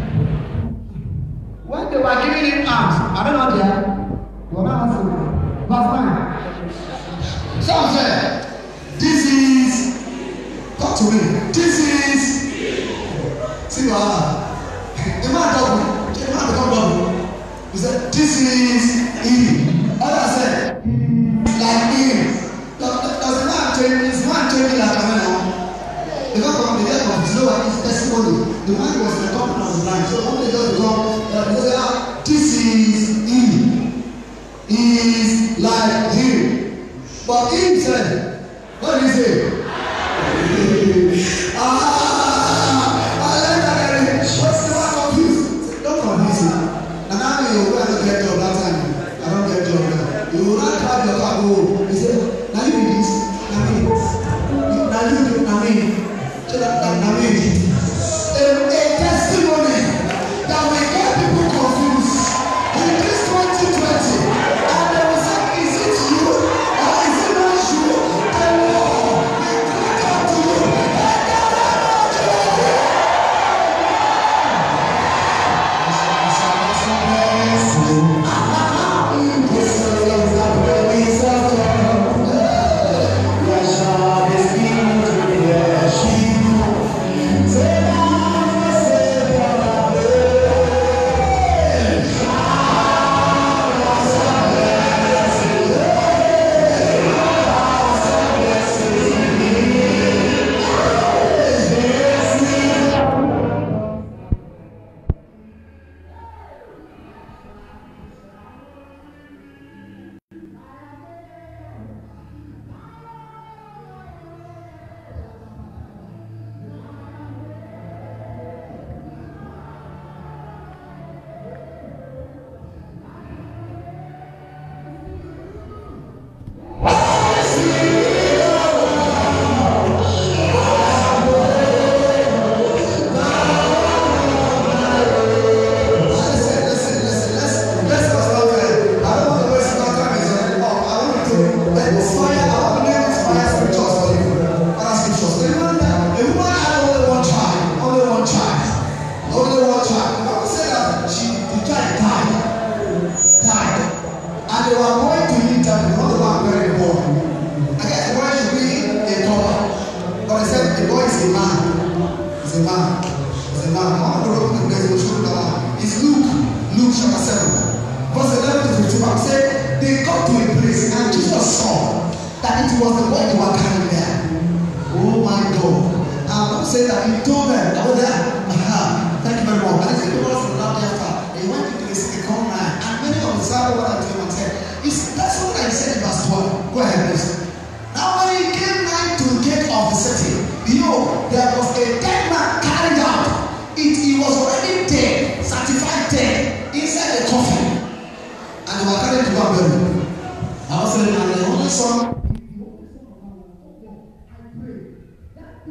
When they were giving him alms, I don't know there. You are not answering. Verse 9. Some said, this is, talk to me, this is, see what the man double, the man become double. He said, this is him. Others said, like him. Does the man change? Is man changing like a man? Because from the death of his lower his testimony, the man was the company of the blind. So when they just become, they say, this is him. He is like him. But him said, what did he say? What's the one confused? Don't confuse him. And now you go and get job that time. I don't get job now. You will not have your car go. He said, now you do this. Now you do now me. So now me. A testimony that will get people confused in this 2020. And they will say, is it you or is it not you? The Lord will cry out to you.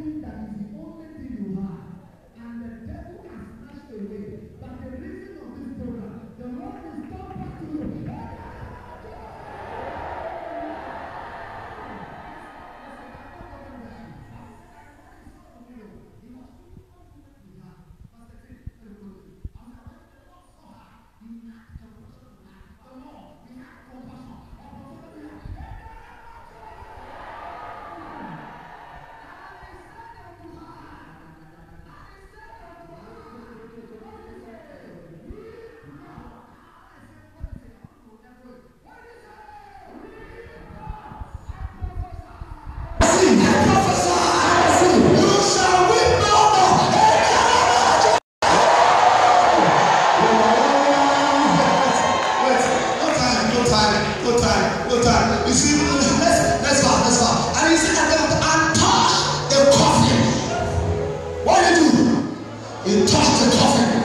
And the devil has snatched away. But the reason of this He touched the coffin.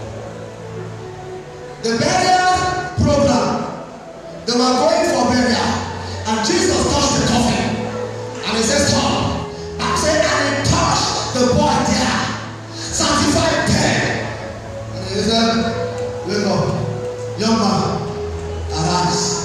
The burial program, they were going for burial, and Jesus touched the coffin, and he said, "Stop." I said, and he touched the boy there, sanctified dead. And he said, "Wake up, young man, arise."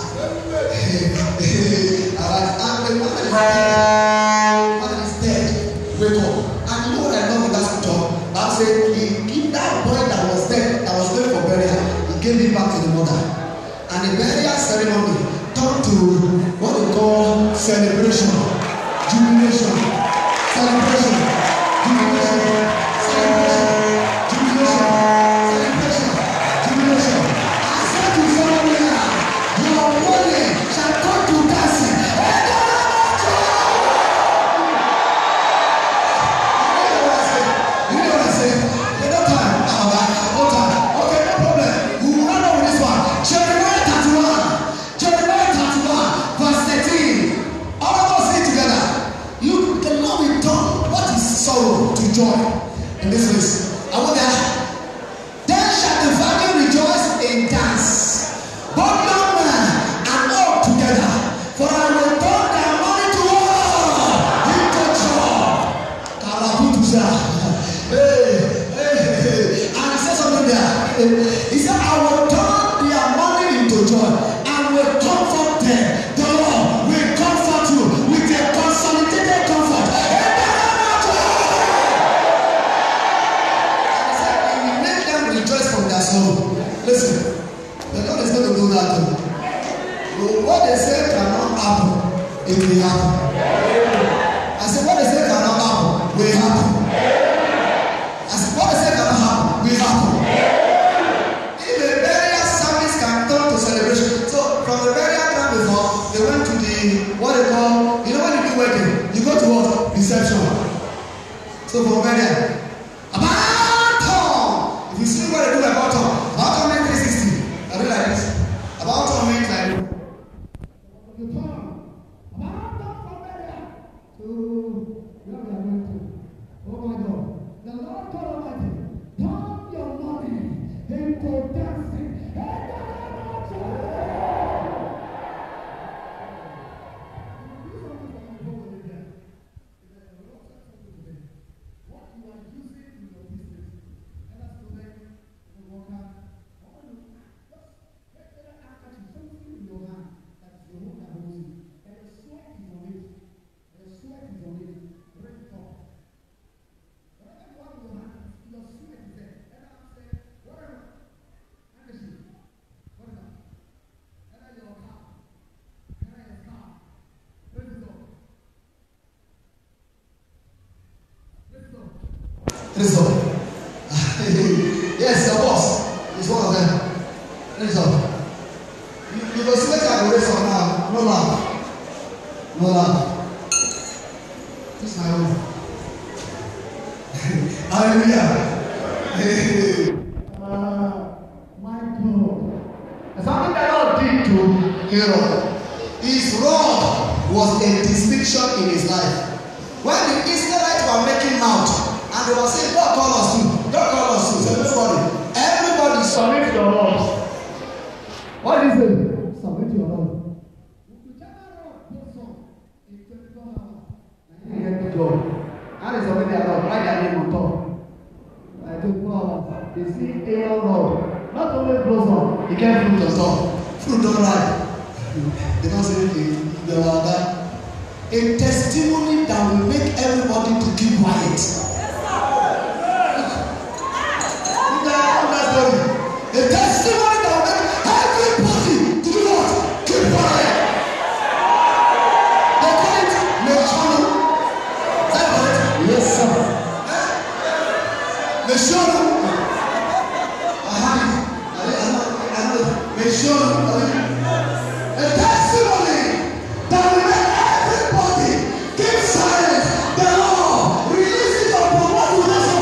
Arise. And the man is dead. Wake up. And you know what I love in that scripture? I said, he gave that boy that was dead, that was going for burial, he gave him back to the mother. And the burial ceremony turned to what they call celebration, jubilation, celebration, jubilation, celebration, jubilation, celebration, jubilation. I said to somebody, your money shall come to dancing. Joy in this place. I want that. Then shall the virgin rejoice in dance, both young men and old together. For I will turn their money to war into joy. Kalabutusa. Hey. And he said something there. He said, I will turn their money into joy and will comfort them. The Lord will comfort you with a consolidated comfort. Listen, the Lord is going to do that too. So what they say cannot happen, it will happen. I said, what they say cannot happen, will happen. I said, what they say cannot happen, will happen. If the burial service can turn to celebration. So from the burial ground before, they went to the, what they call, you know when you do wedding, you go to what? Reception. So for burial, if you see what they do about them, about them make 360. I do like this. About them make like you turn. About them from there to where we are going to. Oh my God. The Lord God Almighty, turn your money into dancing. Praise God. Yes, your boss is one of them. Praise God. You go see the calculation now. No laugh. No laugh. This is my own. Hallelujah. My God. Something the Lord did to Herod. His rod was a distinction in his life. When the Israelites were making out, and they were saying, God call us to. God call us to. So everybody submit to your Lord. What is it? Submit to your Lord. How is already allowed? Write their name on top. I don't know. They see Aaron Lord. Not only close on, he can't fruit on top. Fruit don't right. They don't say anything. They were that. A testimony that will make everybody to keep quiet. A testimony that will make everybody to do what? Keep quiet. They call it Meshanu. Is that right? Yes, sir. Meshanu. I know. Meshanu. A testimony that will make everybody keep silent. The Lord release it upon what you do.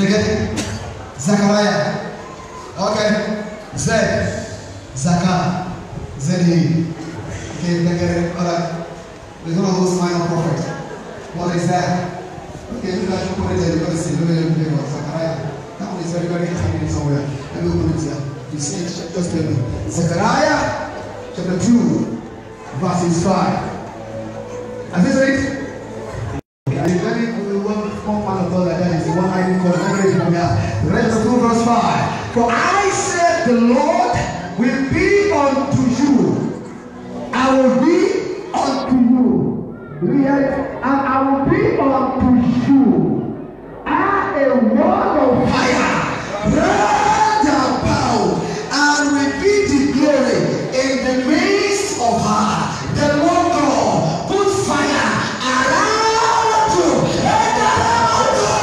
Did you get it? Zachariah. Okay. Zed. Zaka. Zedhi. Okay, did I get it? Alright. We're going to host minor prophet. What is that? Okay, look at you put it there. You're going to see. Look at Zachariah. That one is very, very tiny somewhere. Let me open it here. You see it? Just tell me. Zechariah chapter 2, verses 5. Has this read? And it's very one man of God like that is the one I call from here. The rest of 2 verse 5. For I said the Lord will be unto you. I will be unto you. And I will be unto you. And a wall of fire. Round about. And will be the glory in the midst of her. The Lord God put fire around you and around you.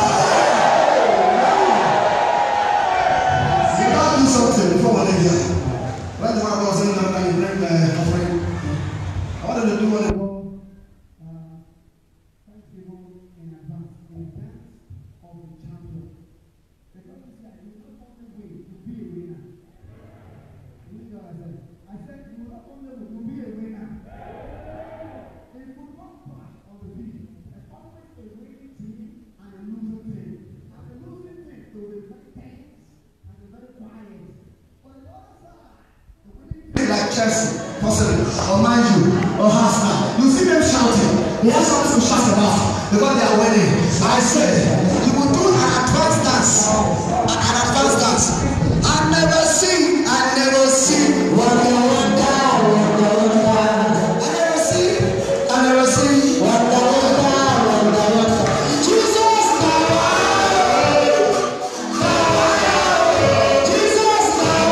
You gotta do something before I leave here. When the man was in the bring offering, I wanted to do what I want. Thanksgiving in advance, in advance of the champion. Because this guy is not only way to be a winner. I said you not only will be a winner. It will not pass on the field. There's always a winning team and a losing team. And the losing team will be very tense and very quiet. On the other side, the winning team like Chelsea, possibly, or Man U, or Arsenal, you see them shouting. They have something to shout about because they are winning. I said you will do an advanced dance. An advanced dance. I never see what you want down. I never see what you want down. Jesus now. Jesus now.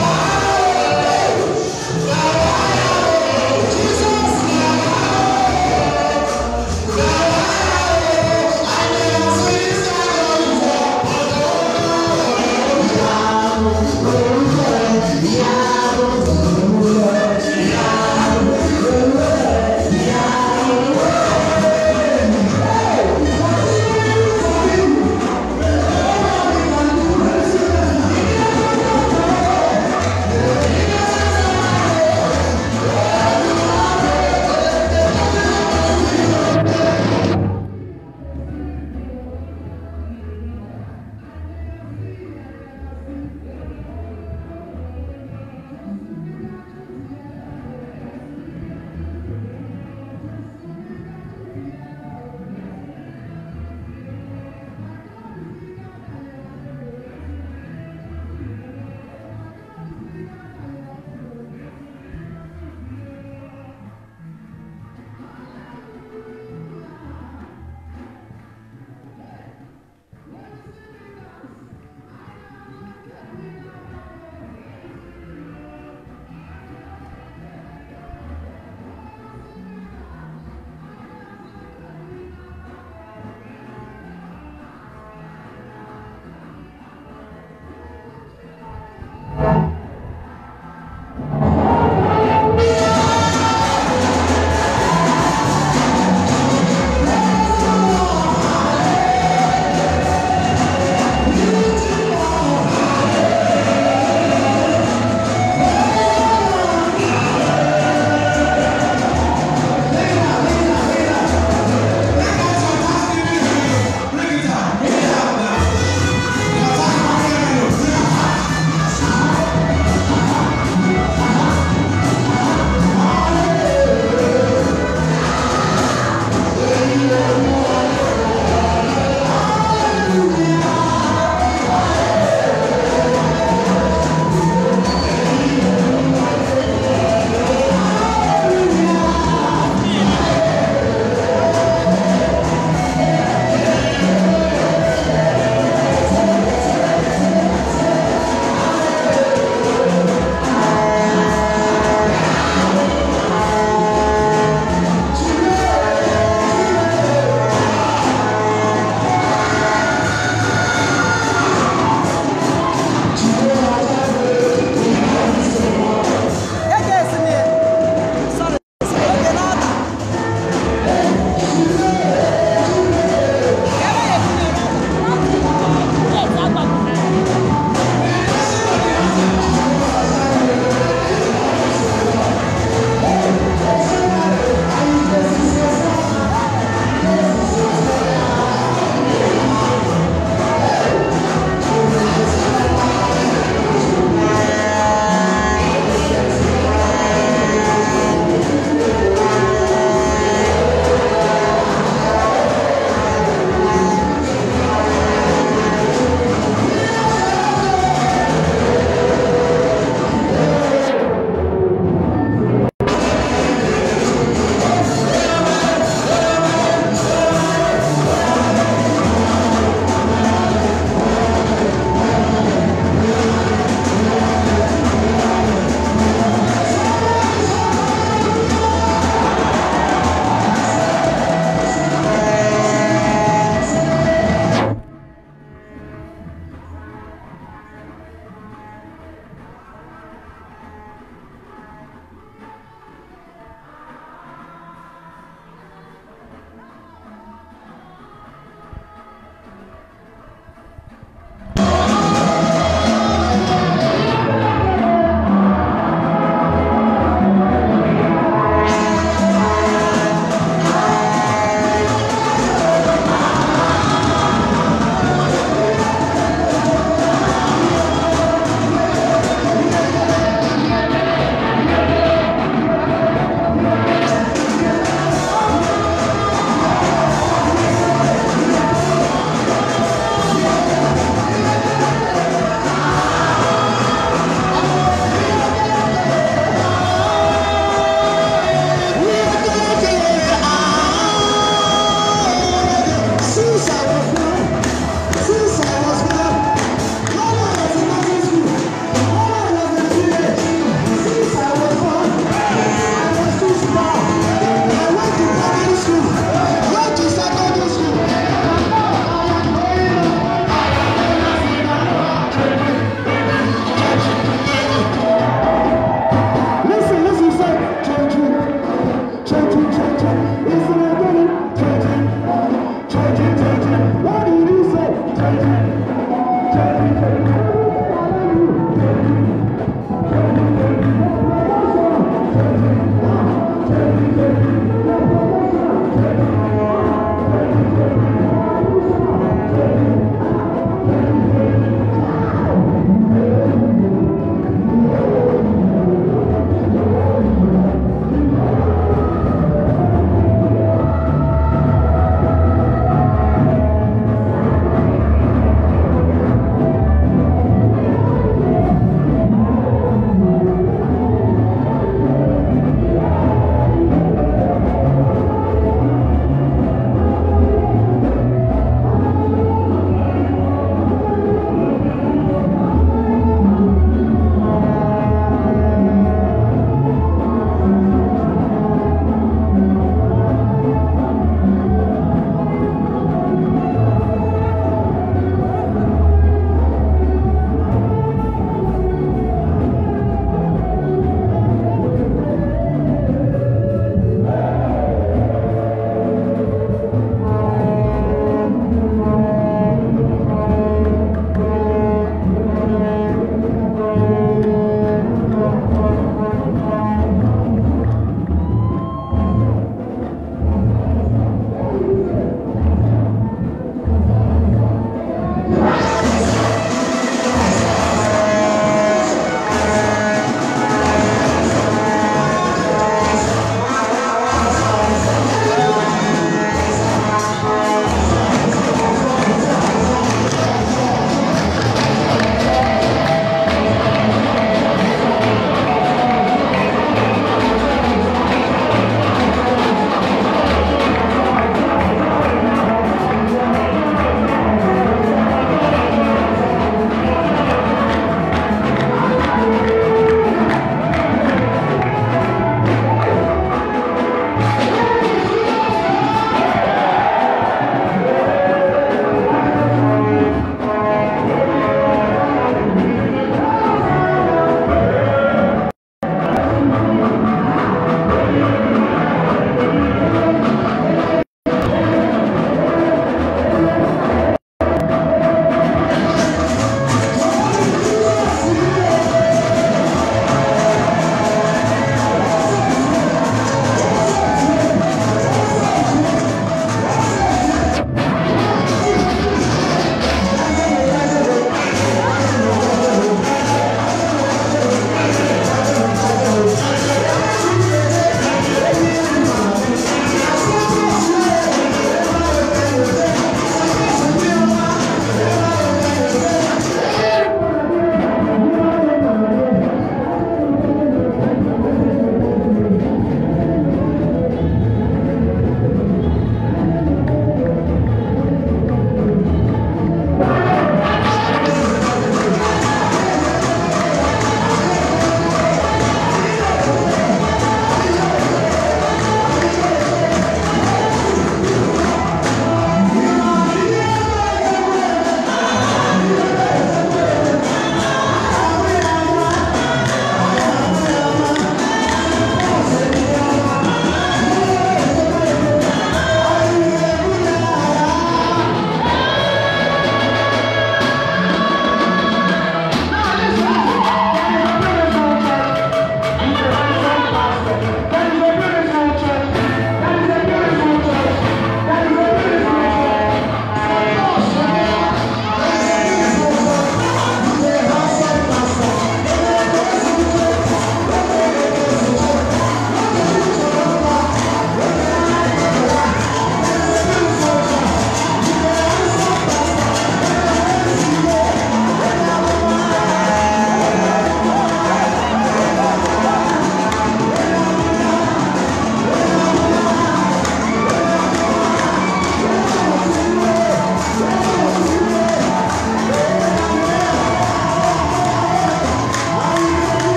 Jesus now. I never see this guy.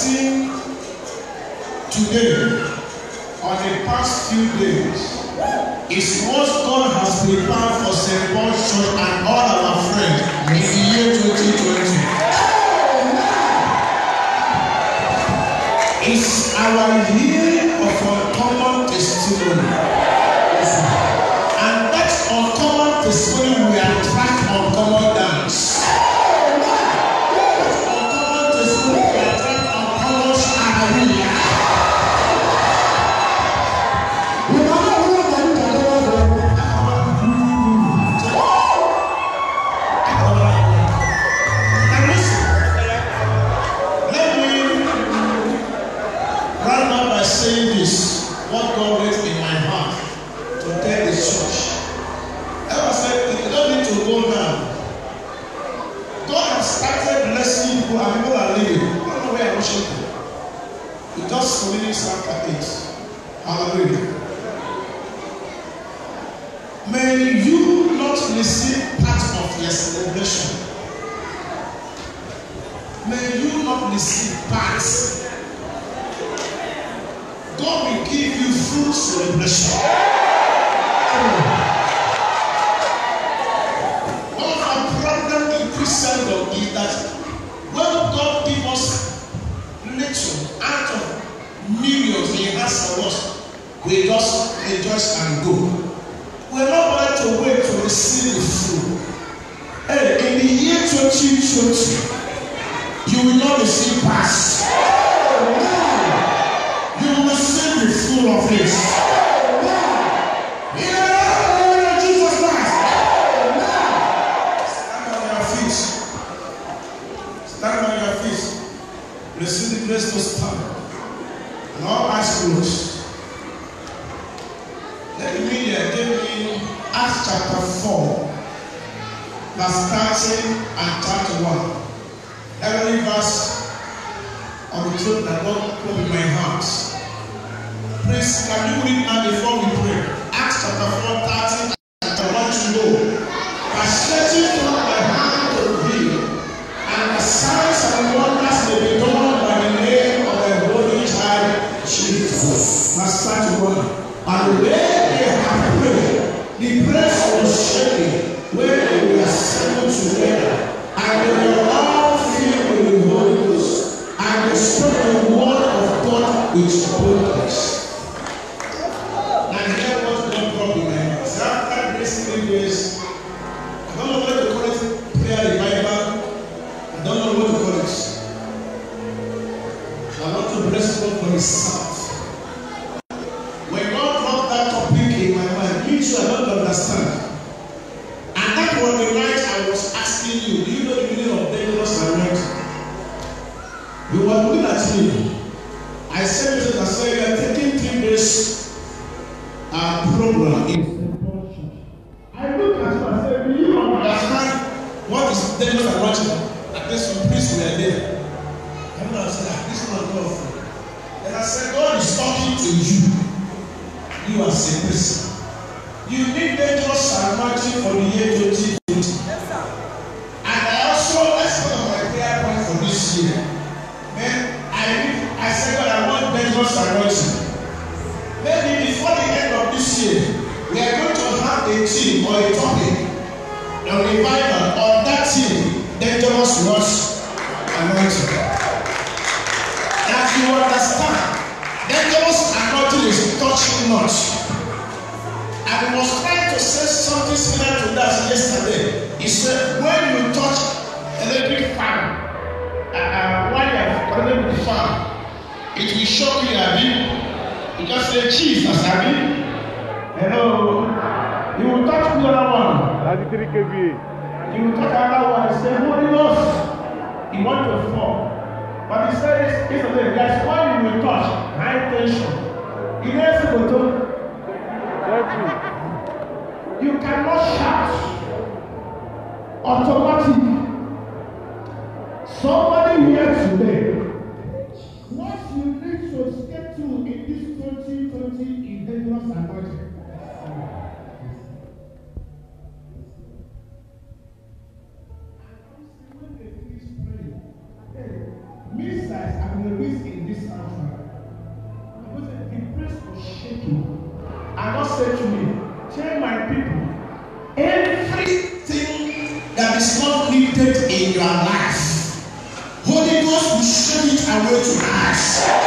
seen today or the past few days is what God has prepared for St. Paul's Church and all our friends in the year 2020. It's our year of uncommon testimony. And that uncommon testimony will attract uncommon dance. Uncommon testimony will attract uncommon hallelujah. Saying this, what God raised in my heart to tell the church. I said, you don't need to go now. God has started blessing people and people are living. I don't know where I'm worshiping. You just reading Psalm 8. Hallelujah. May you not receive part of your celebration. May you not receive parts. God will give you full celebration. One of our problems in Christendom is that when God gives us little out of millions He has for us, we just rejoice and go. We're not ready to wait to receive the fruit. Hey, in the year 2020, you will not receive pass. You will receive the fruit of this. In the name of Jesus Christ. Stand on your feet. Stand on your feet. Receive the grace to stand. And all eyes closed. Let the media give me Acts chapter 4, verse 30 and 31. Every verse of the truth that God put in my heart. Please, can you read now before we pray? Acts chapter 4, 30. I want to know. By stretching forth my hand to reveal, and the signs and wonders may be done by the name of the Holy Child Jesus. Verse 31. And when they had prayed, the place was shaking when they were assembled together, and they were all filled with the Holy Ghost, and they spoke the word of God with boldness. After these 3 days, I don't know what to call it, prayer revival. I don't know what to call it. I want to bless God for His South. When God brought that topic in my mind, me too, I don't understand. And that was the night I was asking you, do you know the meaning of dangerous anointing? You were looking at me. I said to you, I said, you are taking 3 days program in I look at you and say, do you understand what is dangerous anointing? At this place we are there. I'm not saying, this is not God. And I said, God is talking to you. You as a person. You need dangerous anointing for the year 2020. Yes, sir. And I also, that's one of my prayer points for this year. Man, I said, God, I want dangerous anointing. Maybe before the end of this year, we are going to have a team or a topic, a revival on that team, dangerous words anointing. As you understand, dangerous anointing is touching not. And we was trying to say something similar to that yesterday. He said, when you touch electric fan, while you are connected with the fan, it will shock you a bit. You just say Jesus, Abby. Hello. You will touch the other one. 33 kVA. You will touch another one and say, Holy Ghost. You want to fall. But he says, there's one you will touch, high tension. You never go you cannot shout. Automatic. Somebody here today. What you need to get to in this 2020 is dangerous anointing. When they finish praying, missiles are released away tonight.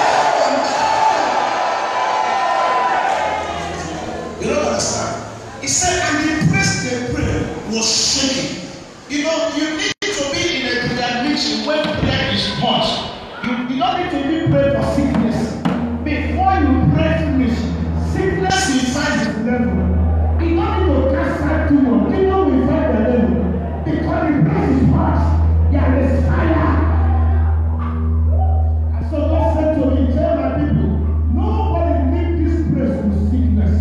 You don't understand? He said, and the place they prayed was shaking. You know, you need to be in a prayer meeting when prayer is hot. You don't need to be praying for sickness. Before you pray finish, sickness will find its level. You don't need to cast out too much. Demon will find the level. Because the place is hot. There is fire. And so God said to me, tell my people, nobody leave this place with sickness.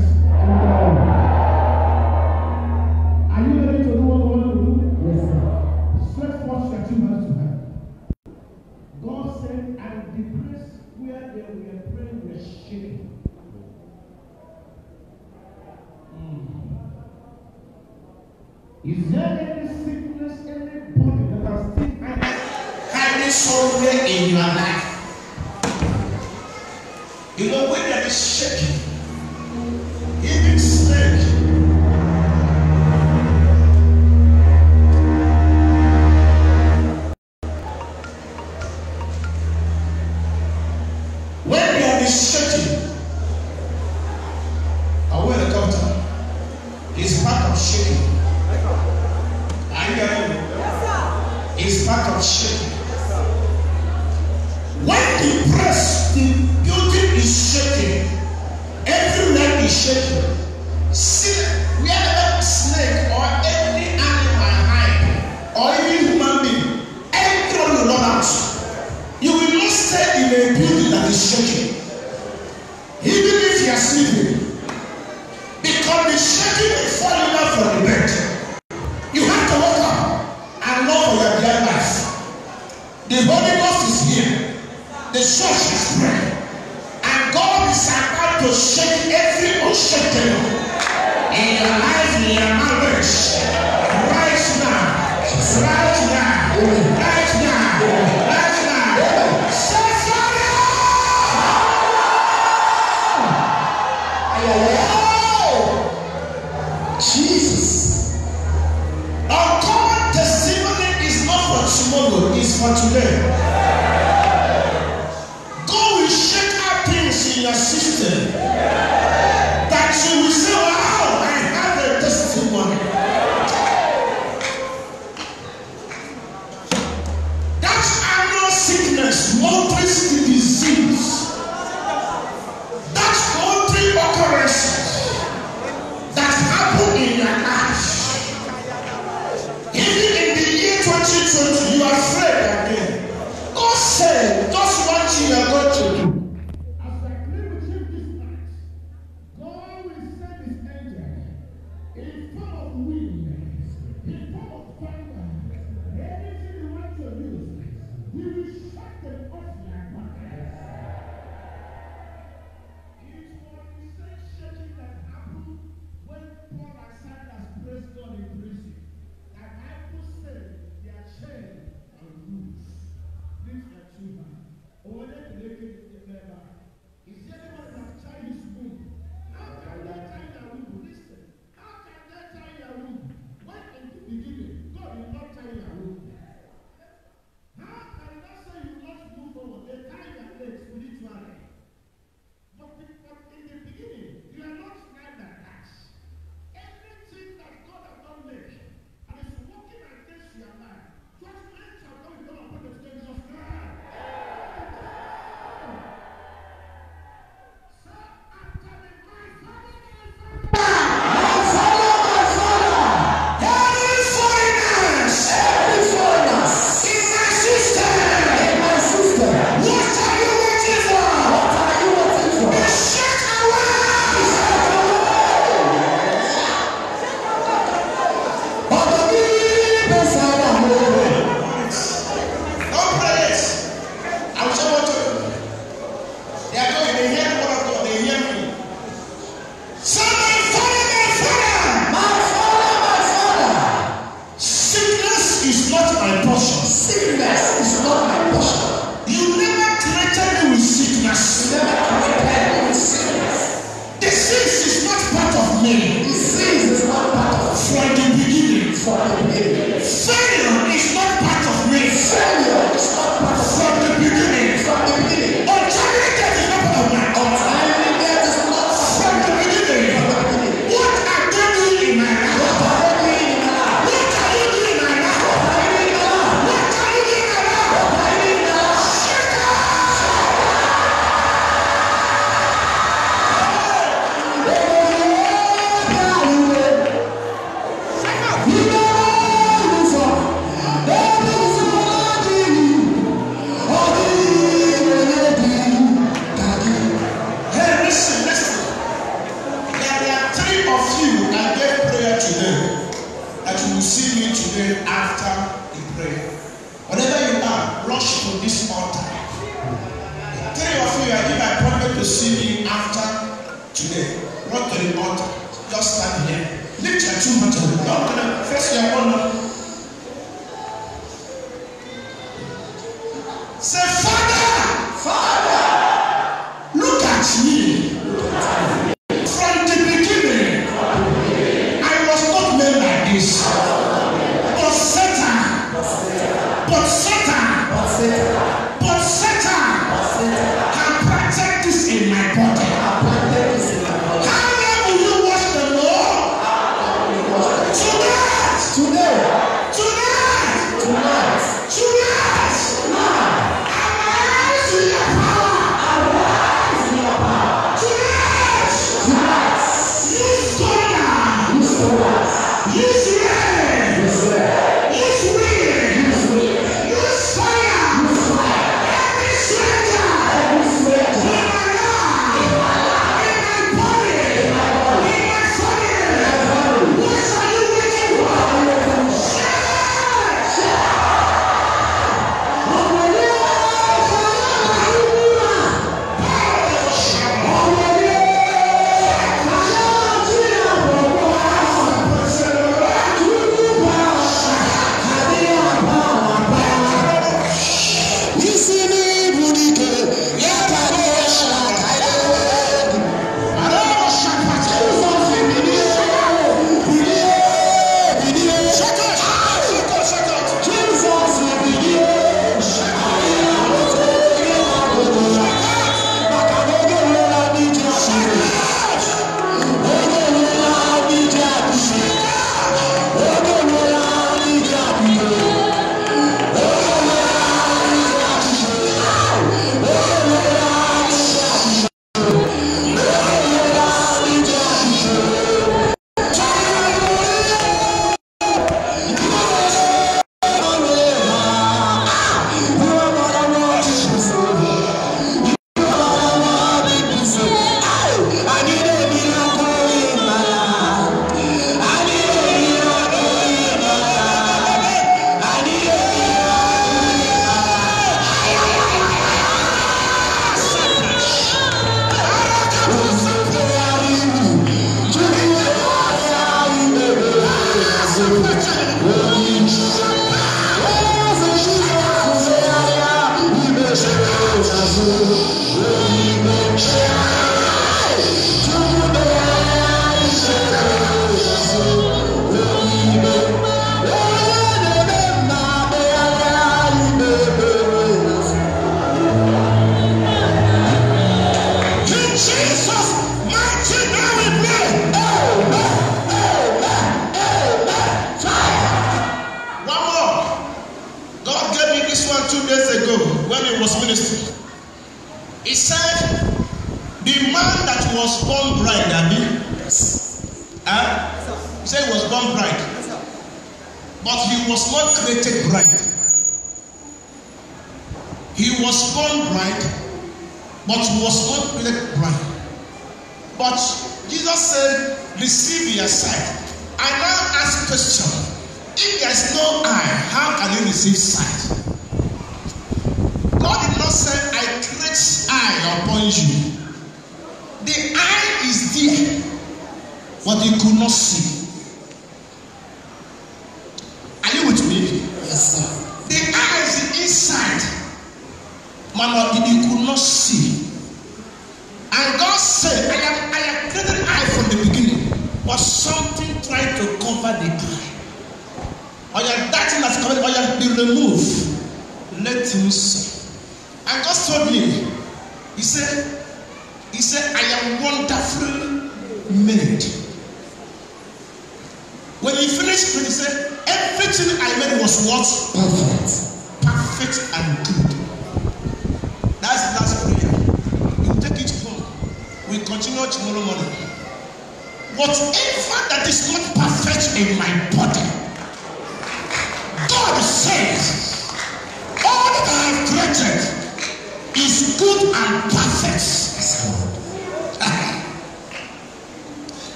Are you ready to do what God will do? Yes, sir. Stretch forth your 2 hands to heaven. God said, and the place where they were praying was shaking. Is there any sickness, any body that has still carrying somewhere in your life? You know, when there is shaking, even snake. When there is shaking, a helicopter is part of shaking. Are you hearing me? It's part of shaking. When the press, the building is shaking, everywhere is shaking. See, wherever snake or any animal hide, or even human being, everyone will run out. You will not stay in a building that is shaking, even if you are sleeping, because the shaking will fall out from the bed. You have to wake up and know for your dear life. The Holy Ghost is here. The church is praying. And God is about to shake every unshakable in your life, in your marriage. Right now. Right now. Right now. Right now. Say fire! Jesus. Uncommon testimony is not for tomorrow, it's for today. God will shake out things in your system that you will say, wow, I have a testimony. That annual sickness, mountains the disease, that country occurrence that happened in your life. Even in the year 2020, you are afraid again. God said, just one thing you are going to do. As I claim with him this night, God will send his angel in form of wind, in form of fire. Anything you want to use, he will shut them off like fire. It was the same shaking that happened when Paul and Silas praised God in prison. And Bible said their chain say after the prayer. Whenever you are, rush to this altar. Tell of you, I give my prophet to see me after today. Run to the altar. Just stand here. Lift your 2 hands. Don't face your honor. Say, Father, look at me. From the beginning, I was not made like this. But Satan can protect this in my body. How long will you watch the Lord?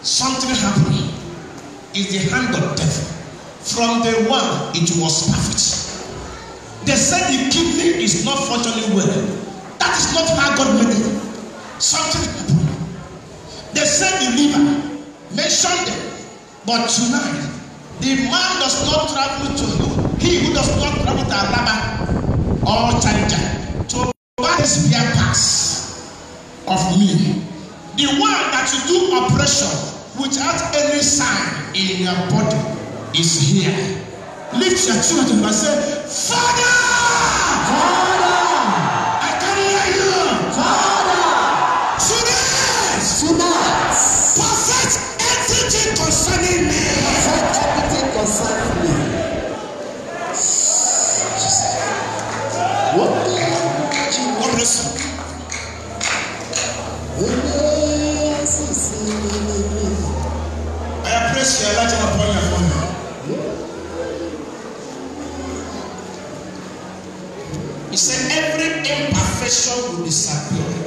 something happened. It's the hand of death. From day one, it was perfect. They said the kidney is not functioning well. That is not how God made it. Something happened. They said the liver, mentioned it. But tonight, the man does not travel to, he who does not travel to Alaba or Challenger to buy spare parts of me. The one that you do operation without any sign in your body is here. Lift your children and say, Father! Father! I can hear you! Father! Tonight! Perfect everything concerning me! Perfect everything concerning me! What bless you? I praise your light upon your phone. He said every imperfection will disappear.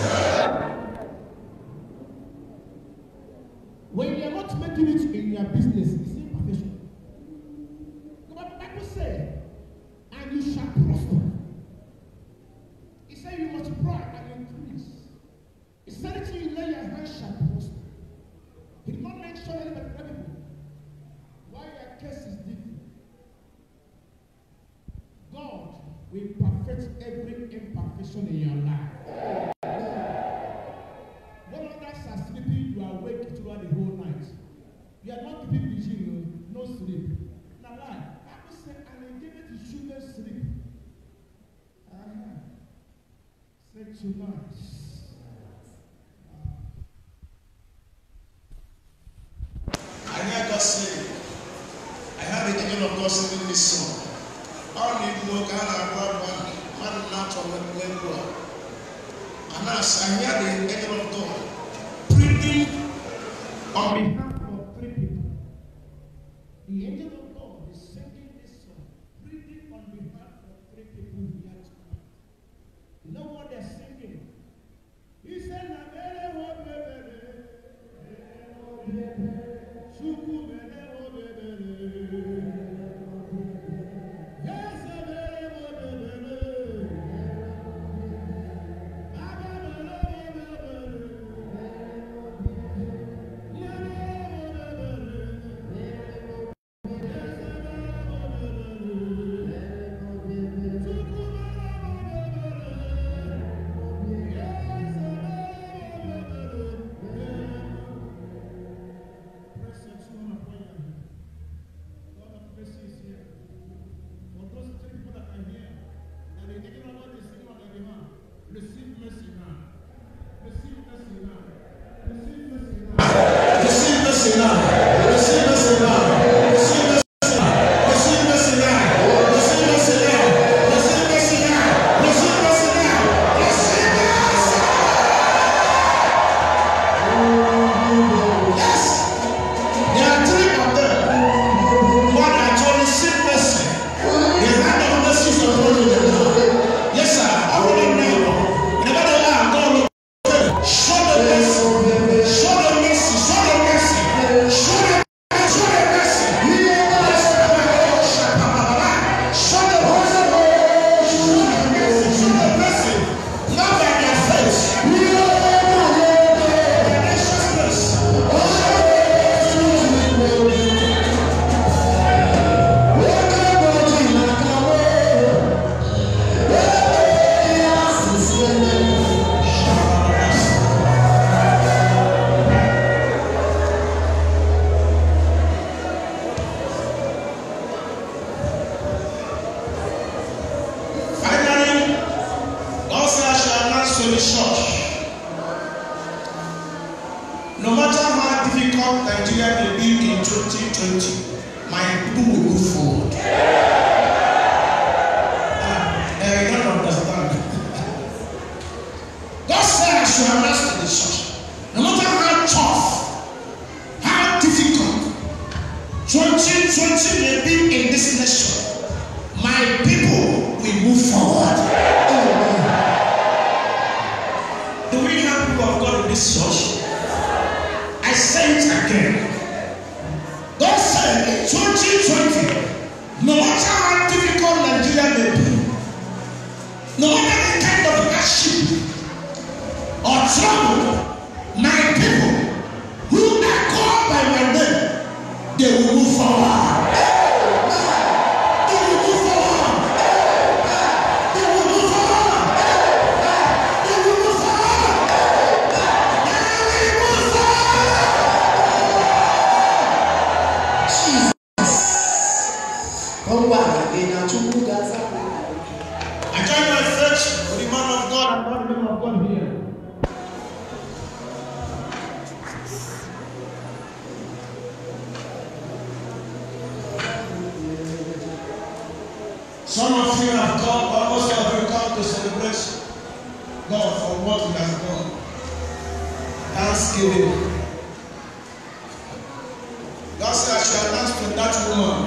When you are not making it in your business, it's imperfection. The Bible says, and you shall prosper. He said you multiply and increase. He said it to you, lay your hands shall prosper. He did not mention anybody. Why your case is different. God will perfect every imperfection in your life. When others are sleeping, you are awake throughout the whole night. You are not keeping vision, no sleep. Now, lie. Bible said, and they gave it to children sleep. Say tonight. I hear God say, I have the angel of God singing this song. All the people can have one not on the level. And as I hear the angel of God breathing on behalf of three people. The angel of God is singing this song, breathing on behalf of three people here tonight. You know what they're singing? He said, No matter how difficult Nigeria may be in 2020, my people will move forward. I don't understand. God said I should announce to the church. No matter how tough, how difficult 2020 may be in this nation, my people will move forward. Do we have people of God in this church? I sent troubled, my people who are called by my name, they will move forward. They will move forward. They will move forward. They will move forward. They will move forward. Jesus. I join my church with the man of God and not the man of God here. Some of you have come, almost all of you come to celebrate God for what He has done. Thanksgiving. God said, I shall announce to that woman,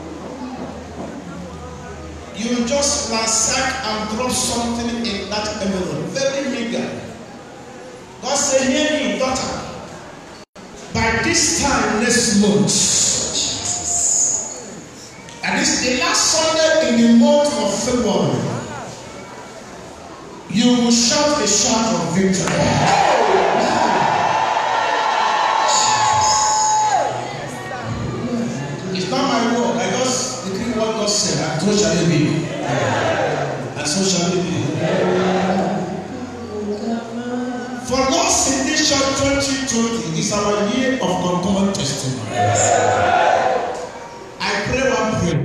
you just ransack and drop something in that envelope, very meager. God said, hear me, daughter. By this time next month, and this is the last Sunday in the month of February, you will shout a shout of victory. It's not my word. I just decree what God said, and so shall it be. And so shall it be. For us in this year 2020 is our year of uncommon testimony. I pray one prayer.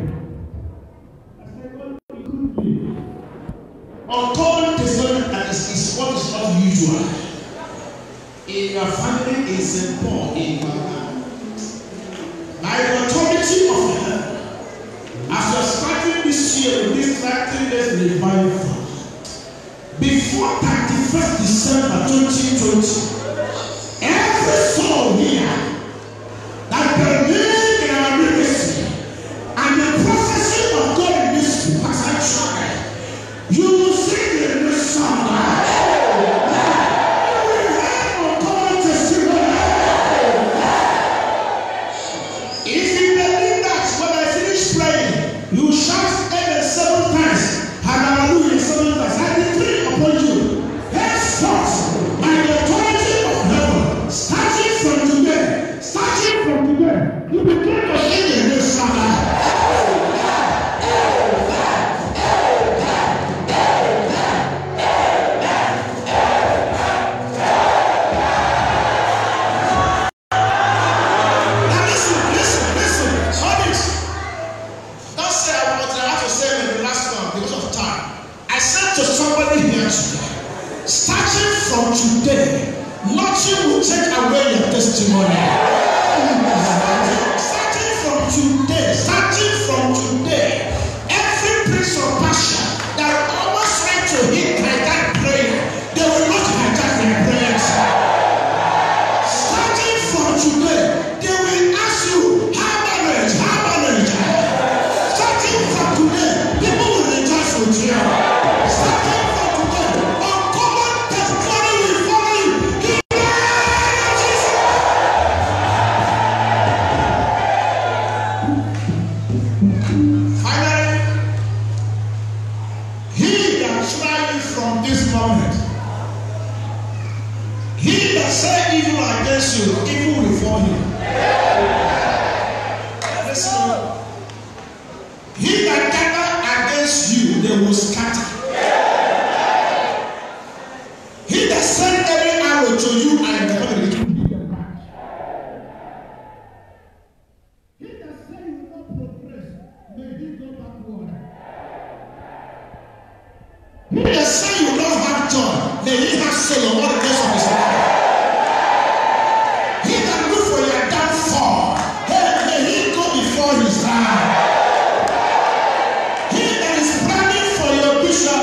Uncommon testimony is what is not usual. In your family, is important in your life. By the authority of heaven, as you're starting this year with this 30 days revival, before 31st December 2020, every soul here that believes in our ministry and the prophecy of God in this passage, you will sing the new song. You shout amen 7 times and hallelujah 7 times. I decree upon you, henceforth, by the authority of heaven, starting from today, you begin to sing the new song. Starting from today, nothing will take away your testimony. Starting from today, every prince of Persia that almost tried to hijack prayer, they will not hijack their prayers. Starting from today, they will ask you, how marriage? Starting from today, people will rejoice with you. Starting from today, uncommon testimony will follow you. Finally, he that tried you from this moment, he that said evil against you, evil will fall him. Listen, he that gather against you, they will scatter. He that sent every arrow to you and the family to give them back. He that said you will not progress, may he go backward. He that said you will not have joy, may he have sorrow all the days of his life. He that look for your downfall, hey, may he go before his time. He that is planning for your bishop,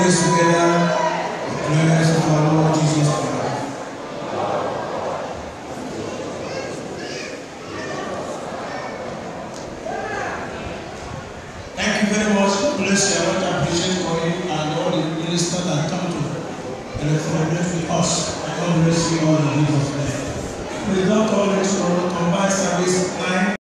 praise together. Praise of our Lord Jesus Christ. Thank you very much. God bless you. I want to appreciate for you and all the ministers that come to celebrate with us. God bless you all in Jesus' name.